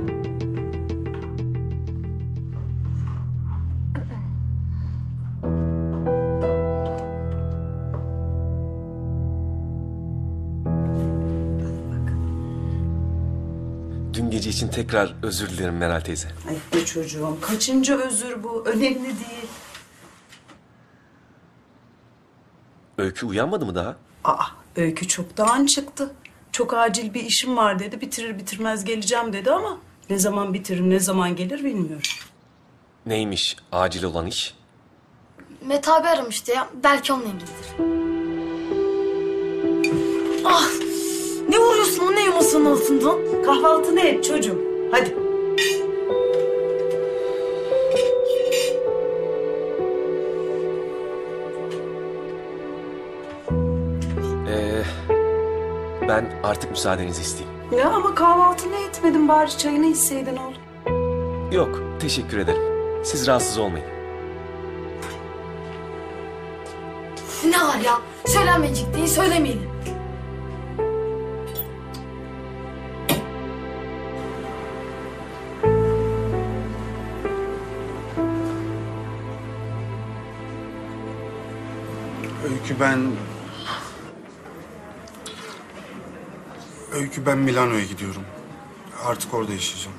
Dün gece için tekrar özür dilerim Meral teyze. Ay be çocuğum, kaçıncı özür bu? Önemli değil. Öykü uyanmadı mı daha? Aa, Öykü çoktan çıktı. Çok acil bir işim var dedi. Bitirir bitirmez geleceğim dedi ama ne zaman bitirir, ne zaman gelir bilmiyorum. Neymiş acil olan iş? Mete abi aramıştı ya. Belki onunla ilgilidir. Ah! Ne vuruyorsun o ne masanın altından? Kahvaltını et çocuğum. Hadi. Ee, ben artık müsaadenizi isteyeyim. Ya ama kahvaltını etmedin, bari çayını içseydin oğlum. Yok, teşekkür ederim. Siz rahatsız olmayın. Ne var ya? Söylenmeyecek değil, söylemeyelim. Öykü ben... Öykü ben Milano'ya gidiyorum. Artık orada yaşayacağım.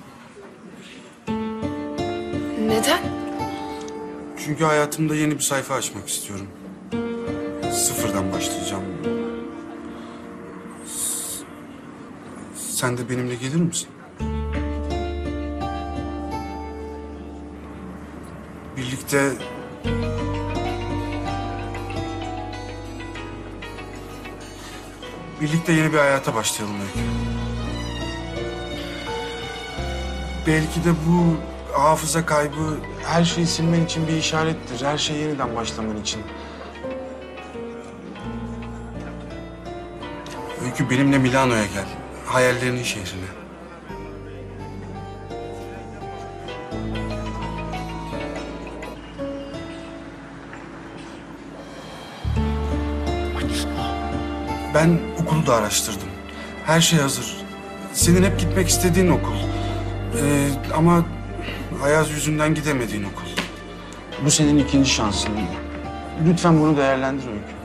Neden? Çünkü hayatımda yeni bir sayfa açmak istiyorum. Sıfırdan başlayacağım. S- Sen de benimle gelir misin? Birlikte... Birlikte yeni bir hayata başlayalım Öykü. Belki de bu hafıza kaybı her şeyi silmen için bir işarettir. Her şey yeniden başlaman için. Öykü benimle Milano'ya gel. Hayallerinin şehrine. Ben okulu da araştırdım. Her şey hazır. Senin hep gitmek istediğin okul. Ee, ama Ayaz yüzünden gidemediğin okul. Bu senin ikinci şansın. Lütfen bunu değerlendir Öykü.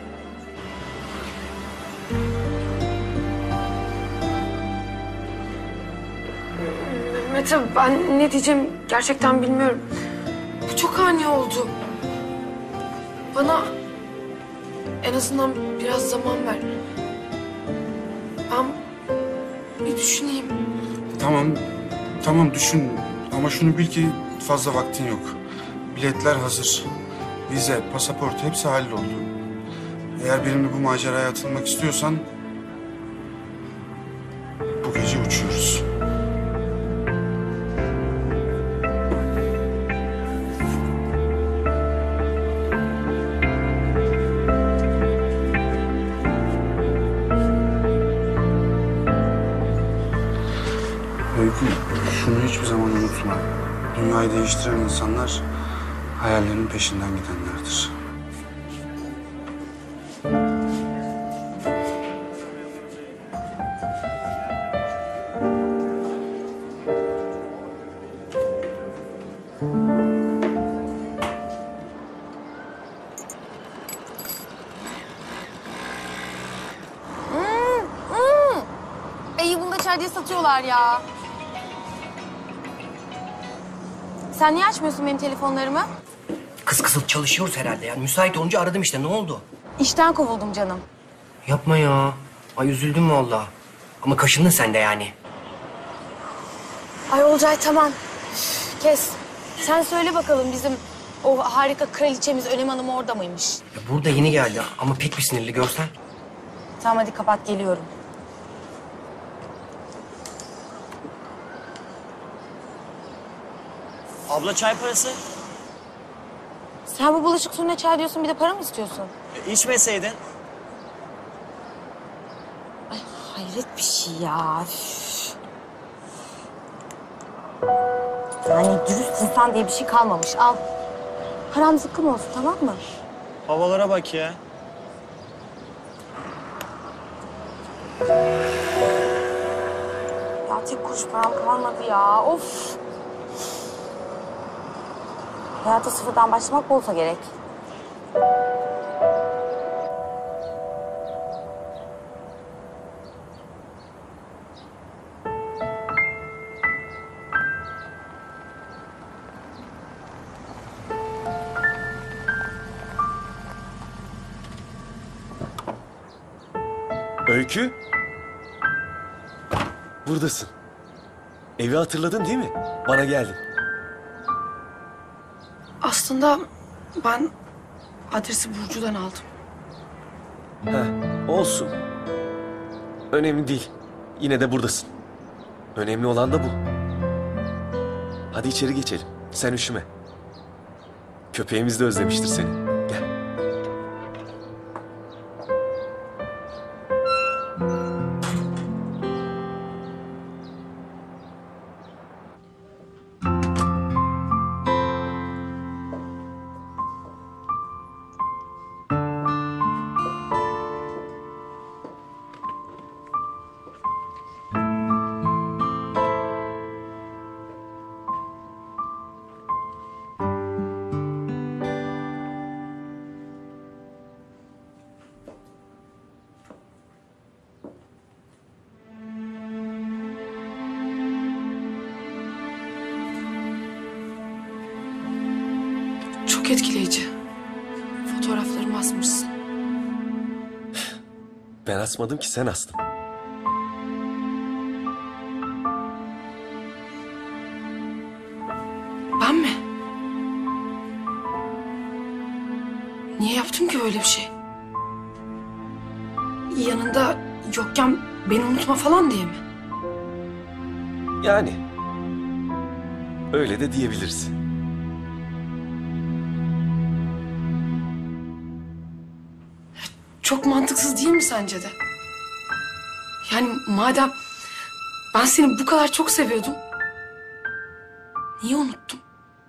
Mete ben ne diyeceğim gerçekten bilmiyorum. Bu çok ani oldu. Bana en azından biraz zaman ver. Ben bir düşüneyim. Tamam, tamam düşün. Ama şunu bil ki fazla vaktin yok. Biletler hazır. Vize, pasaport hepsi halloldu. Eğer benimle bu maceraya atılmak istiyorsan... bu gece uçuyoruz. Öykü, şunu hiçbir zaman unutma. Dünyayı değiştiren insanlar hayallerinin peşinden gidenlerdir. Hmm, hmm. İyi bunu da içeride satıyorlar ya. Sen niye açmıyorsun benim telefonlarımı? Kız kızıl çalışıyoruz herhalde ya. Müsait olunca aradım işte. Ne oldu? İşten kovuldum canım. Yapma ya. Ay üzüldüm vallahi. Ama kaşındın sen de yani. Ay Olcay tamam. Üf, kes. Sen söyle bakalım bizim o harika kraliçemiz Önem Hanım orada mıymış? Ya burada yeni geldi ama pek bir sinirli görsen. Tamam hadi kapat geliyorum. Abla çay parası. Sen bu bulaşık suyuna çay diyorsun bir de para mı istiyorsun? E, içmeseydin. Ay hayret bir şey ya. Üf. Yani dürüst insan diye bir şey kalmamış. Al. Param zıkkım olsun tamam mı? Havalara bak ya. Ya tek kuruş param kalmadı ya. Of. Hayata sıfırdan başlamak olsa gerek. Öykü? Buradasın. Evi hatırladın değil mi? Bana geldin. Aslında ben adresi Burcu'dan aldım. Heh, olsun. Önemli değil. Yine de buradasın. Önemli olan da bu. Hadi içeri geçelim. Sen üşüme. Köpeğimiz de özlemiştir seni. Gel. Çok etkileyici. Fotoğraflarımı asmışsın. Ben asmadım ki, sen astın. Ben mi? Niye yaptım ki öyle bir şey? Yanında yokken beni unutma falan diye mi? Yani öyle de diyebiliriz. Çok mantıksız değil mi sence de? Yani madem ben seni bu kadar çok seviyordum, niye unuttum?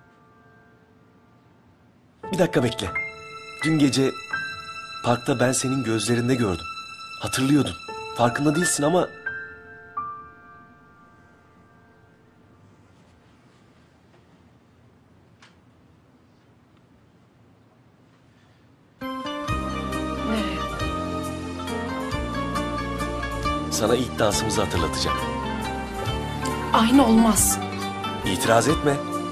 Bir dakika bekle. Dün gece parkta ben senin gözlerinde gördüm. Hatırlıyordun. Farkında değilsin ama... Nereye? Sana ilk dansımızı hatırlatacak. Aynı olmaz. İtiraz etme.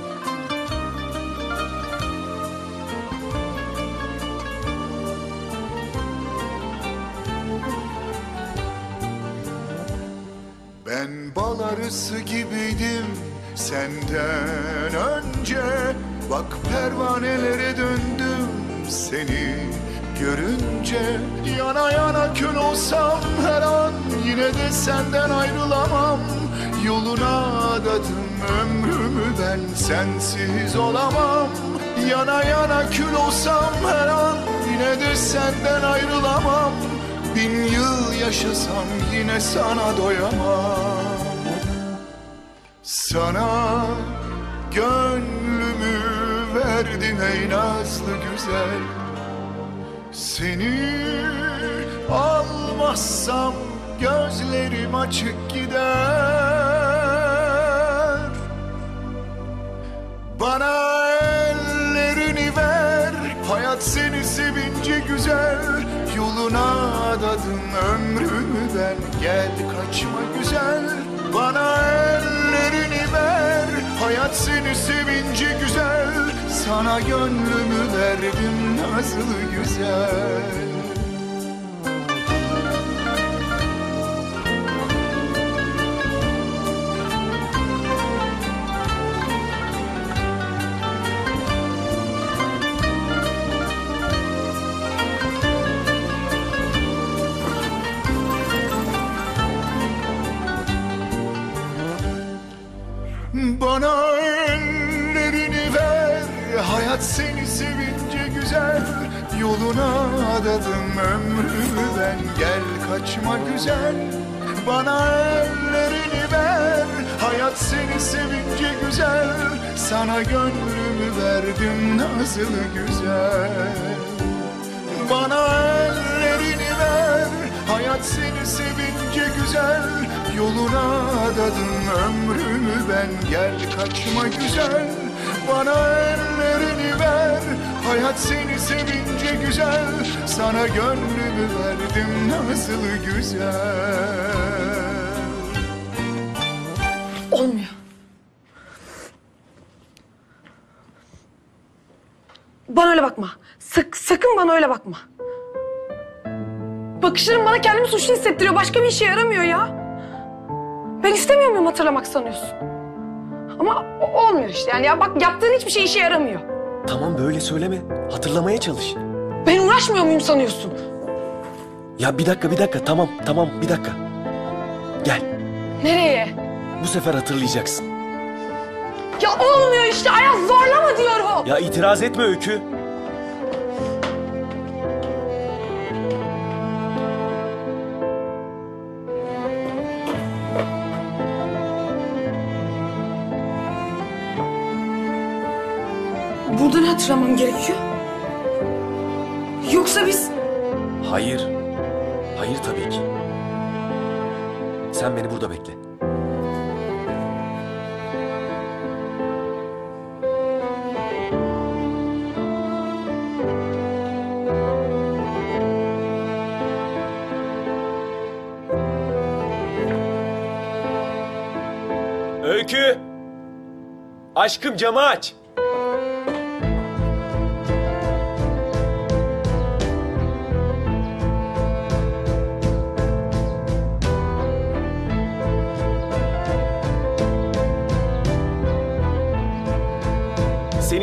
Ben bal arısı gibiydim senden önce. Bak pervanelere döndüm seni görünce. Yana yana kül olsam her an yine de senden ayrılamam. Yoluna adadım ömrümü, ben sensiz olamam. Yana yana kül olsam her an yine de senden ayrılamam. Bin yıl yaşasam yine sana doyamam. Sana gönlümü verdim ey nazlı güzel. Seni almazsam gözlerim açık gider. Bana ellerini ver, hayat seni sevince güzel. Yoluna adadım ömrümü ben, gel kaçma güzel. Bana ellerini ver, hayat seni sevince güzel. Sana gönlümü verdim nazlı güzel. Bana ellerini ver, hayat seni sevince güzel. Yoluna adadım ömrümü ben, gel kaçma güzel. Bana ellerini ver, hayat seni sevince güzel. Sana gönlümü verdim nazlı güzel. Bana ellerini ver, hayat seni sevince güzel. Yoluna adadım ömrümü ben, gel kaçma güzel. Bana ellerini ver, hayat seni sevince güzel. Sana gönlümü verdim nazlı güzel. Olmuyor. Bana öyle bakma. Sak, sakın bana öyle bakma. Bakışların bana kendimi suçlu hissettiriyor. Başka bir işe yaramıyor ya. Ben istemiyor muyum hatırlamak sanıyorsun? Ama olmuyor işte yani ya. Bak yaptığın hiçbir şey işe yaramıyor. Tamam böyle söyleme. Hatırlamaya çalış. Ben uğraşmıyor muyum sanıyorsun? Ya bir dakika bir dakika tamam tamam bir dakika. Gel. Nereye? Bu sefer hatırlayacaksın. Ya olmuyor işte Ayaz, zorlama diyorum. Ya itiraz etme Öykü. Burada ne hatırlamam gerekiyor? Yoksa biz... Hayır. Hayır tabii ki. Sen beni burada bekle. Öykü! Aşkım camı aç.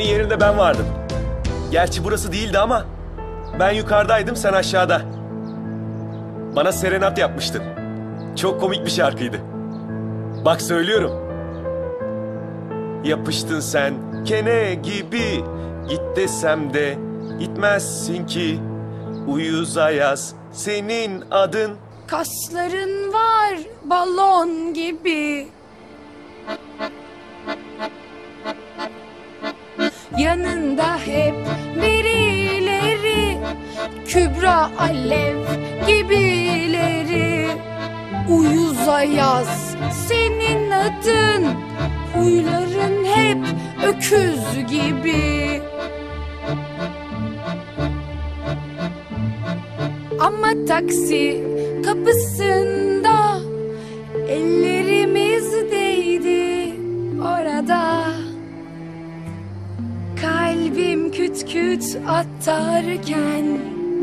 Senin yerinde ben vardım. Gerçi burası değildi ama ben yukarıdaydım, sen aşağıda. Bana serenat yapmıştın. Çok komik bir şarkıydı. Bak söylüyorum. Yapıştın sen kene gibi, git desem de gitmezsin ki. Uyuz Ayaz senin adın. Kaşların var balon gibi. Yanında hep birileri, Kübra Alev gibileri. Uyuz Ayaz senin adın, huyların hep öküz gibi. Ama taksi kapısında ellerimiz değdi orada. Kalbim küt küt atarken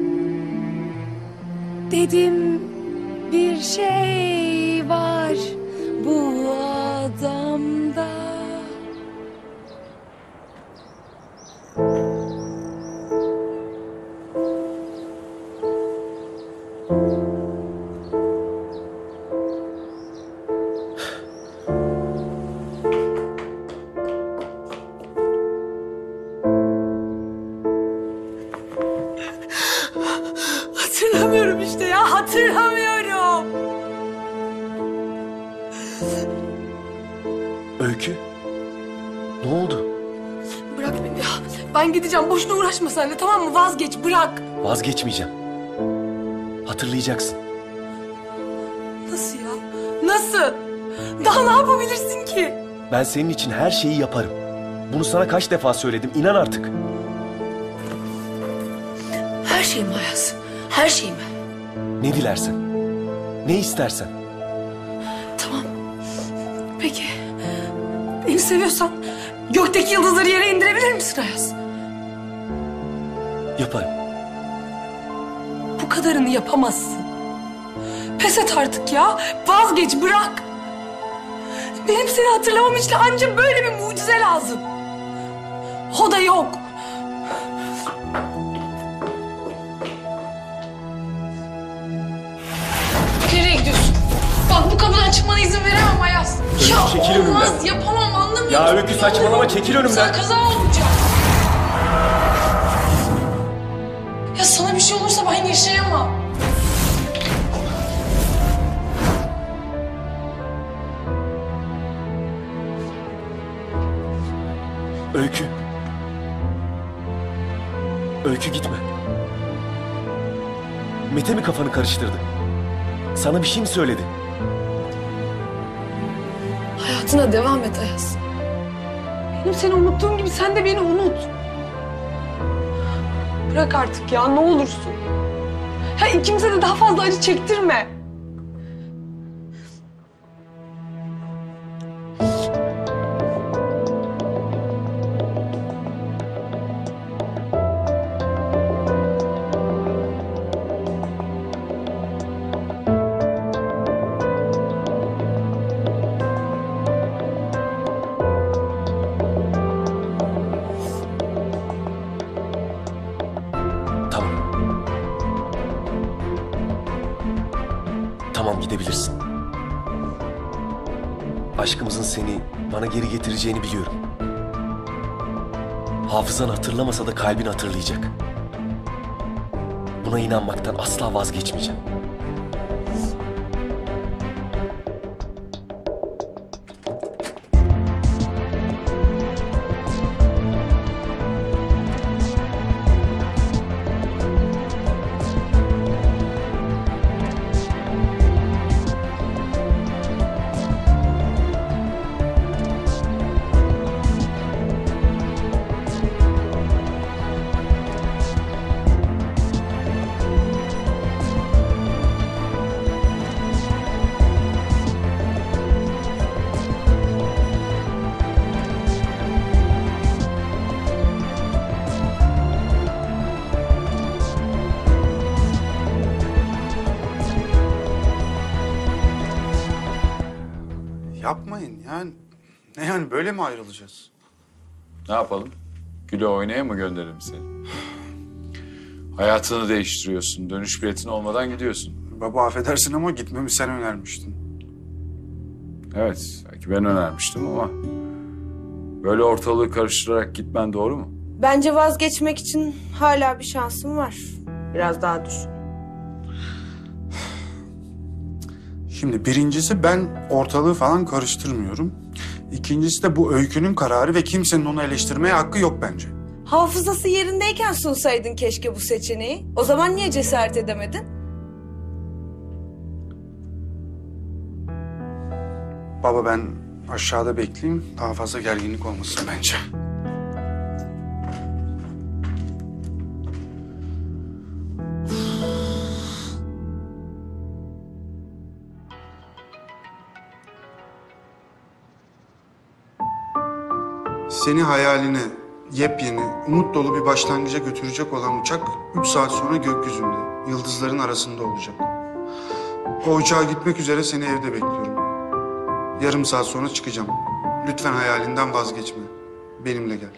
dedim bir şey var bu adamda. Hatırlamıyorum işte ya, hatırlamıyorum. Öykü, ne oldu? Bırak beni ya. Ben gideceğim. Boşuna uğraşma seninle, tamam mı? Vazgeç, bırak. Vazgeçmeyeceğim. Hatırlayacaksın. Nasıl ya? Nasıl? Daha ne yapabilirsin ki? Ben senin için her şeyi yaparım. Bunu sana kaç defa söyledim, inan artık. Her şey mi Ayaz? Her şey mi? Ne dilersen, ne istersen. Tamam. Peki. Beni seviyorsan gökteki yıldızları yere indirebilir misin Ayaz? Yaparım. Bu kadarını yapamazsın. Pes et artık ya. Vazgeç, bırak. Benim seni hatırlamam için ancak böyle bir mucize lazım. O da yok. Nereye gidiyorsun? Bak bu kapıdan çıkmana izin veremem Ayaz. Öykü, Ya çekil olmaz, önümden. yapamam, anlamıyor Ya musun? Öykü, saçmalama, çekil önümden. Sana kaza olacak. Ya sana bir şey olursa ben yaşayamam. Öykü. Öykü gitme. Mete mi kafanı karıştırdı? Sana bir şey mi söyledi? Hayatına devam et Ayaz. Benim seni unuttuğum gibi sen de beni unut. Bırak artık ya, ne olursun. Ya ikimize de daha fazla acı çektirme. Tamam, gidebilirsin. Aşkımızın seni bana geri getireceğini biliyorum. Hafızan hatırlamasa da kalbin hatırlayacak. Buna inanmaktan asla vazgeçmeyeceğim. Yapmayın yani. Ne yani, böyle mi ayrılacağız? Ne yapalım? Güle oynaya mı gönderelim seni? Hayatını değiştiriyorsun. Dönüş biletin olmadan gidiyorsun. Baba affedersin ama gitmemi sen önermiştin. Evet, belki ben önermiştim ama... böyle ortalığı karıştırarak gitmen doğru mu? Bence vazgeçmek için hala bir şansım var. Biraz daha düşün. Şimdi birincisi ben ortalığı falan karıştırmıyorum. İkincisi de bu Öykü'nün kararı ve kimsenin onu eleştirmeye hakkı yok bence. Hafızası yerindeyken sunsaydın keşke bu seçeneği. O zaman niye cesaret edemedin? Baba ben aşağıda bekleyeyim. Daha fazla gerginlik olmasın bence. Seni hayaline, yepyeni, umut dolu bir başlangıca götürecek olan uçak üç saat sonra gökyüzünde, yıldızların arasında olacak. O uçağa gitmek üzere seni evde bekliyorum. Yarım saat sonra çıkacağım. Lütfen hayalinden vazgeçme. Benimle gel.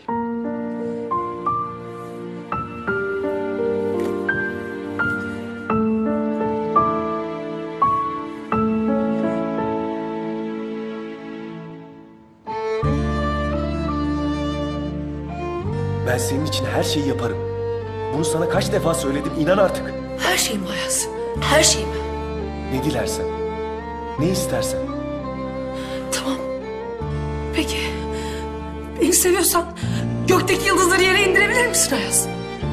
Ben senin için her şeyi yaparım. Bunu sana kaç defa söyledim, inan artık. Her şeyim Ayaz. Her şeyim. Ne dilersen, ne istersen. Tamam. Peki. Beni seviyorsan gökteki yıldızları yere indirebilir misin Ayaz?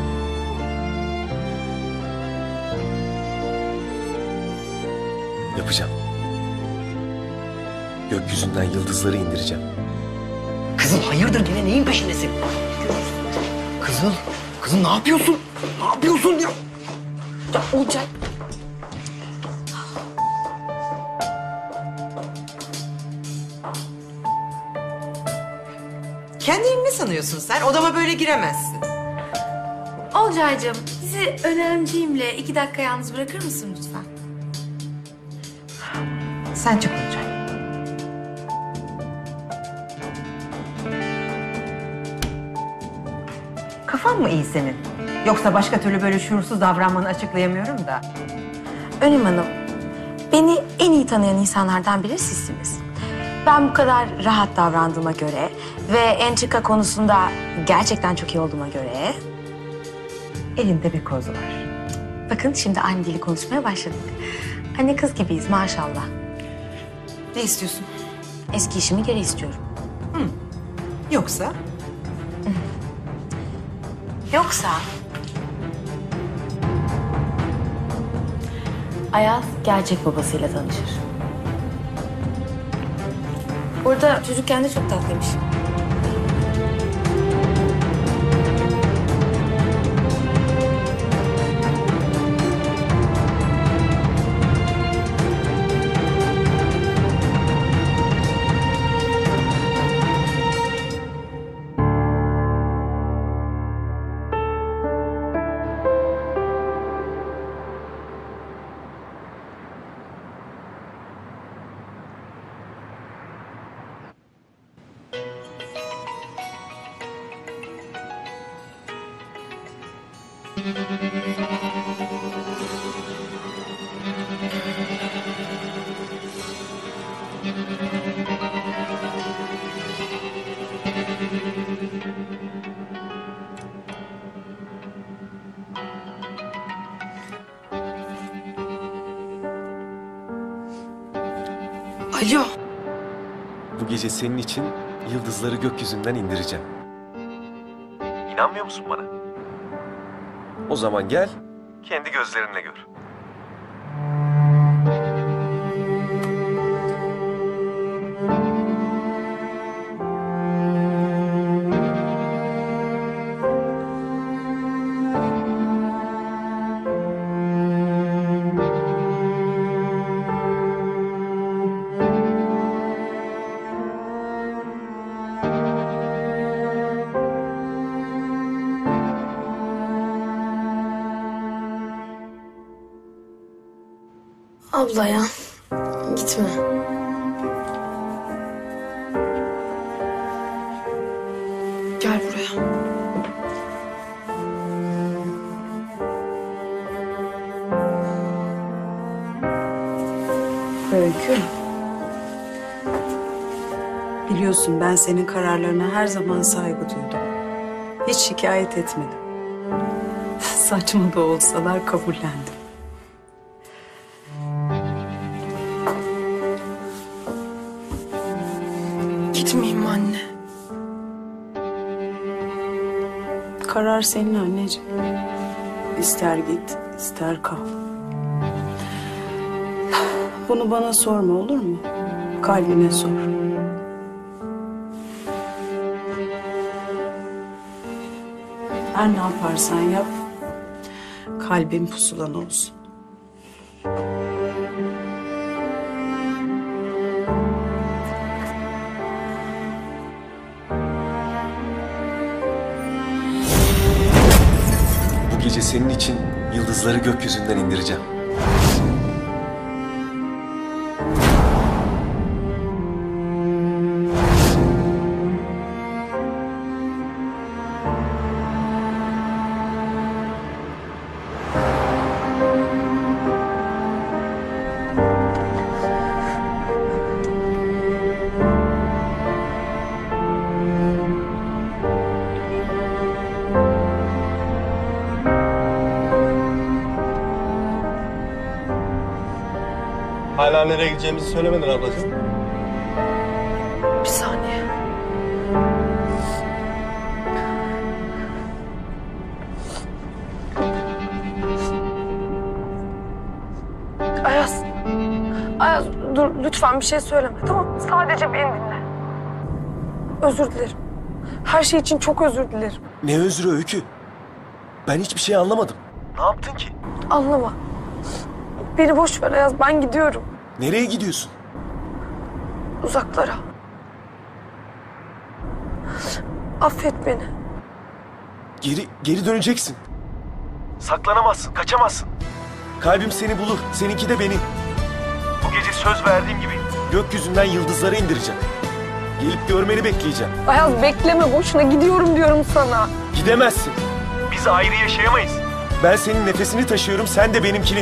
Yapacağım. Gökyüzünden yıldızları indireceğim. Kızım hayırdır gene neyin peşindesin? Kızım, kızım ne yapıyorsun? Ne yapıyorsun ya? Ya Olcay. Kendini ne sanıyorsun sen? Odama böyle giremezsin. Olcaycığım, bizi önemciğimle iki dakika yalnız bırakır mısın lütfen? Sen çık Olcay. Kafan mı iyi senin? Yoksa başka türlü böyle şuursuz davranmanı açıklayamıyorum da. Önem Hanım, beni en iyi tanıyan insanlardan biri sizsiniz. Ben bu kadar rahat davrandığıma göre ve entrika konusunda gerçekten çok iyi olduğuma göre... elinde bir koz var. Bakın şimdi aynı dili konuşmaya başladık. Anne kız gibiyiz maşallah. Ne istiyorsun? Eski işimi geri istiyorum. Hı. Yoksa? Yoksa... Ayaz gerçek babasıyla tanışır. Burada çocukken de çok tatlıymış. Alo. Bu gece senin için yıldızları gökyüzünden indireceğim. İnanmıyor musun bana? O zaman gel, kendi gözlerinle gör. Abla ya, gitme. Gel buraya. Öykü. Biliyorsun ben senin kararlarına her zaman saygı duydum. Hiç şikayet etmedim. Saçma da olsalar kabullendim. Gitmeyeyim mi anne? Karar senin anneciğim. İster git, ister kal. Bunu bana sorma olur mu? Kalbine sor. Her ne yaparsan yap, kalbin pusulan olsun. Bu gece senin için yıldızları gökyüzünden indireceğim. Hala nereye gideceğimizi söylemedin ablacığım. Bir saniye. Ayaz. Ayaz dur lütfen bir şey söyleme tamam mı? Sadece beni dinle. Özür dilerim. Her şey için çok özür dilerim. Ne özrü Öykü? Ben hiçbir şey anlamadım. Ne yaptın ki? Anlama. Beni boş ver Ayaz ben gidiyorum. Nereye gidiyorsun? Uzaklara. Affet beni. Geri, geri döneceksin. Saklanamazsın, kaçamazsın. Kalbim seni bulur, seninki de beni. Bu gece söz verdiğim gibi gökyüzünden yıldızları indireceğim. Gelip görmeni bekleyeceğim. Ayaz bekleme boşuna gidiyorum diyorum sana. Gidemezsin. Biz ayrı yaşayamayız. Ben senin nefesini taşıyorum, sen de benimkini.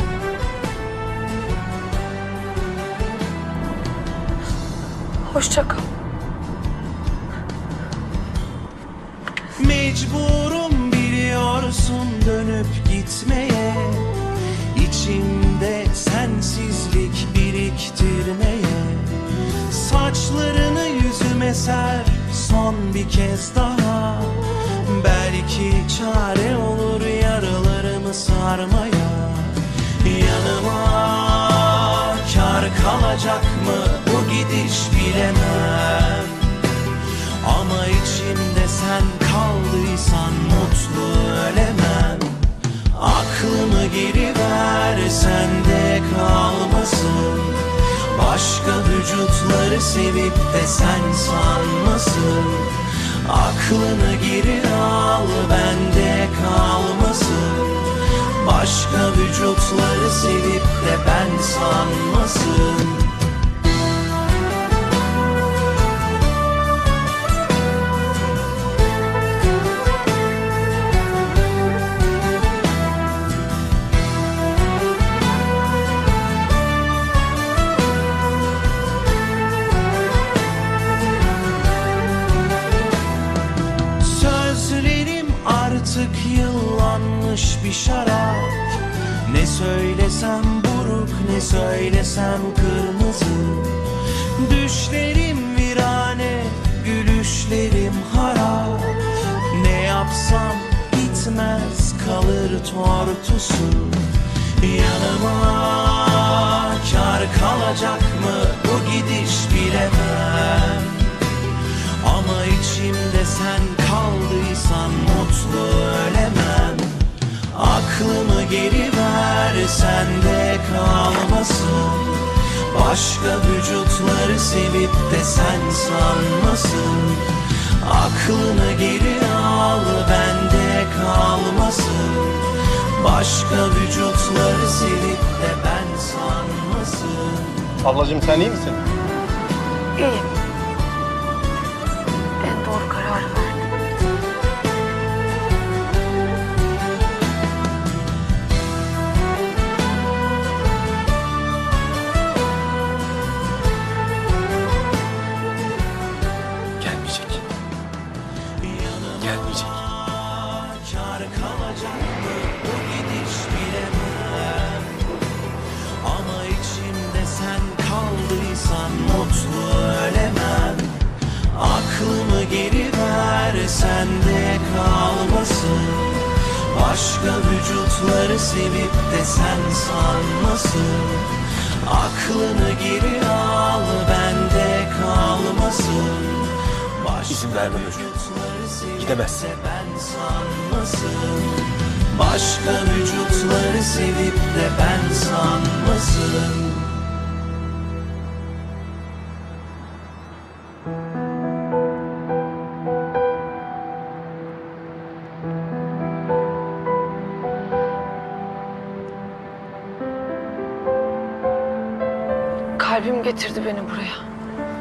Hoşça kal. Mecburum biliyorsun dönüp gitmeye, İçimde sensizlik biriktirmeye. Saçlarını yüzüme ser son bir kez daha, belki çare olur yaralarımı sarmaya. Yanıma kar kalacak mı bu gidiş bilemem, ama içimde sen kaldıysan mutlu ölemem. Aklımı geri ver sende kalmasın, başka vücutları sevip de sen sanmasın. Aklını geri al bende kalmasın, başka vücutları sevip de ben sanmasın. Sözlerim artık yıllanmış bir şarap. Ne söylesem buruk, ne söylesem kırmızı. Düşlerim virane, gülüşlerim harap. Ne yapsam gitmez kalır tortusu. Yanıma kar kalacak mı bu gidiş bilemem, ama içimde sen kaldıysan mutlu ölemem. Aklımı geri ver sende kalmasın, başka vücutları sevip de sen sanmasın. Aklını geri al bende kalmasın, başka vücutları sevip de ben sanmasın. Ablacığım sen iyi misin? İyiyim. En doğru kararı verdim. Başka vücutları sevip de sen sanmasın. Aklını geri al, bende kalmasın. İzin vermem Öykü. Gidemezsin. Ben sanmasın. Başka vücutları sevip de ben sanmasın. Kalbim getirdi beni buraya.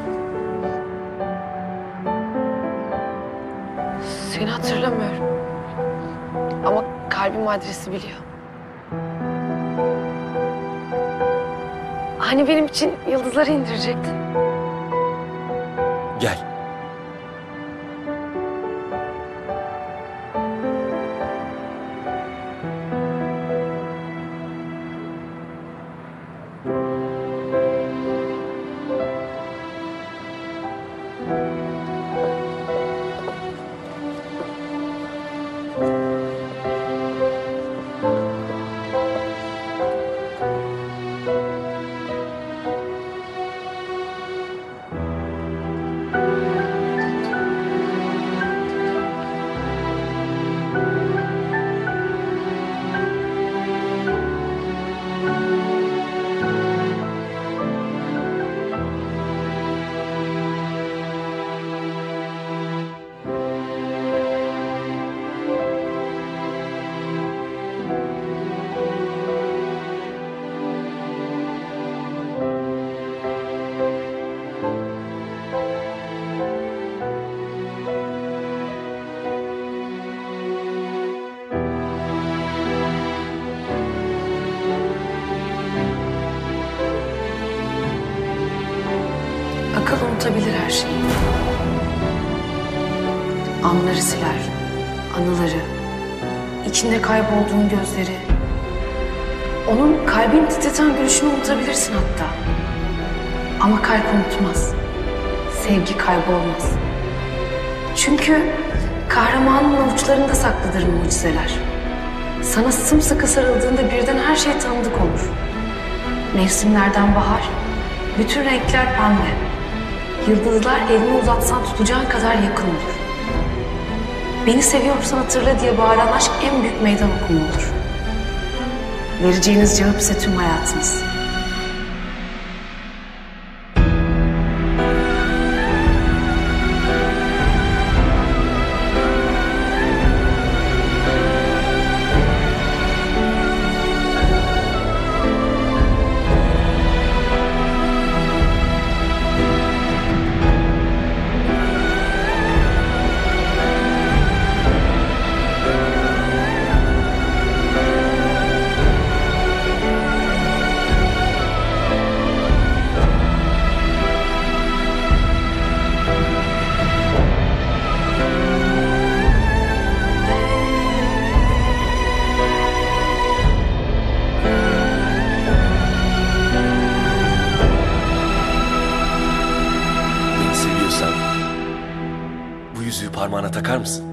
Seni hatırlamıyorum. Ama kalbim adresi biliyor. Hani benim için yıldızları indirecektin? Gel. Akıl unutabilir her şeyi. Anları siler, anıları, içinde kaybolduğun gözleri. Onun kalbini titreten gülüşünü unutabilirsin hatta. Ama kalp unutmaz. Sevgi kaybolmaz. Çünkü kahramanın avuçlarında saklıdır mucizeler. Sana sımsıkı sarıldığında birden her şey tanıdık olur. Mevsimlerden bahar, bütün renkler pembe. Yıldızlar elini uzatsan tutacağın kadar yakın olur. Beni seviyorsan hatırla diye bağıran aşk en büyük meydan okuma olur. Vereceğiniz cevap ise tüm hayatınız. Parmağına takar mısın?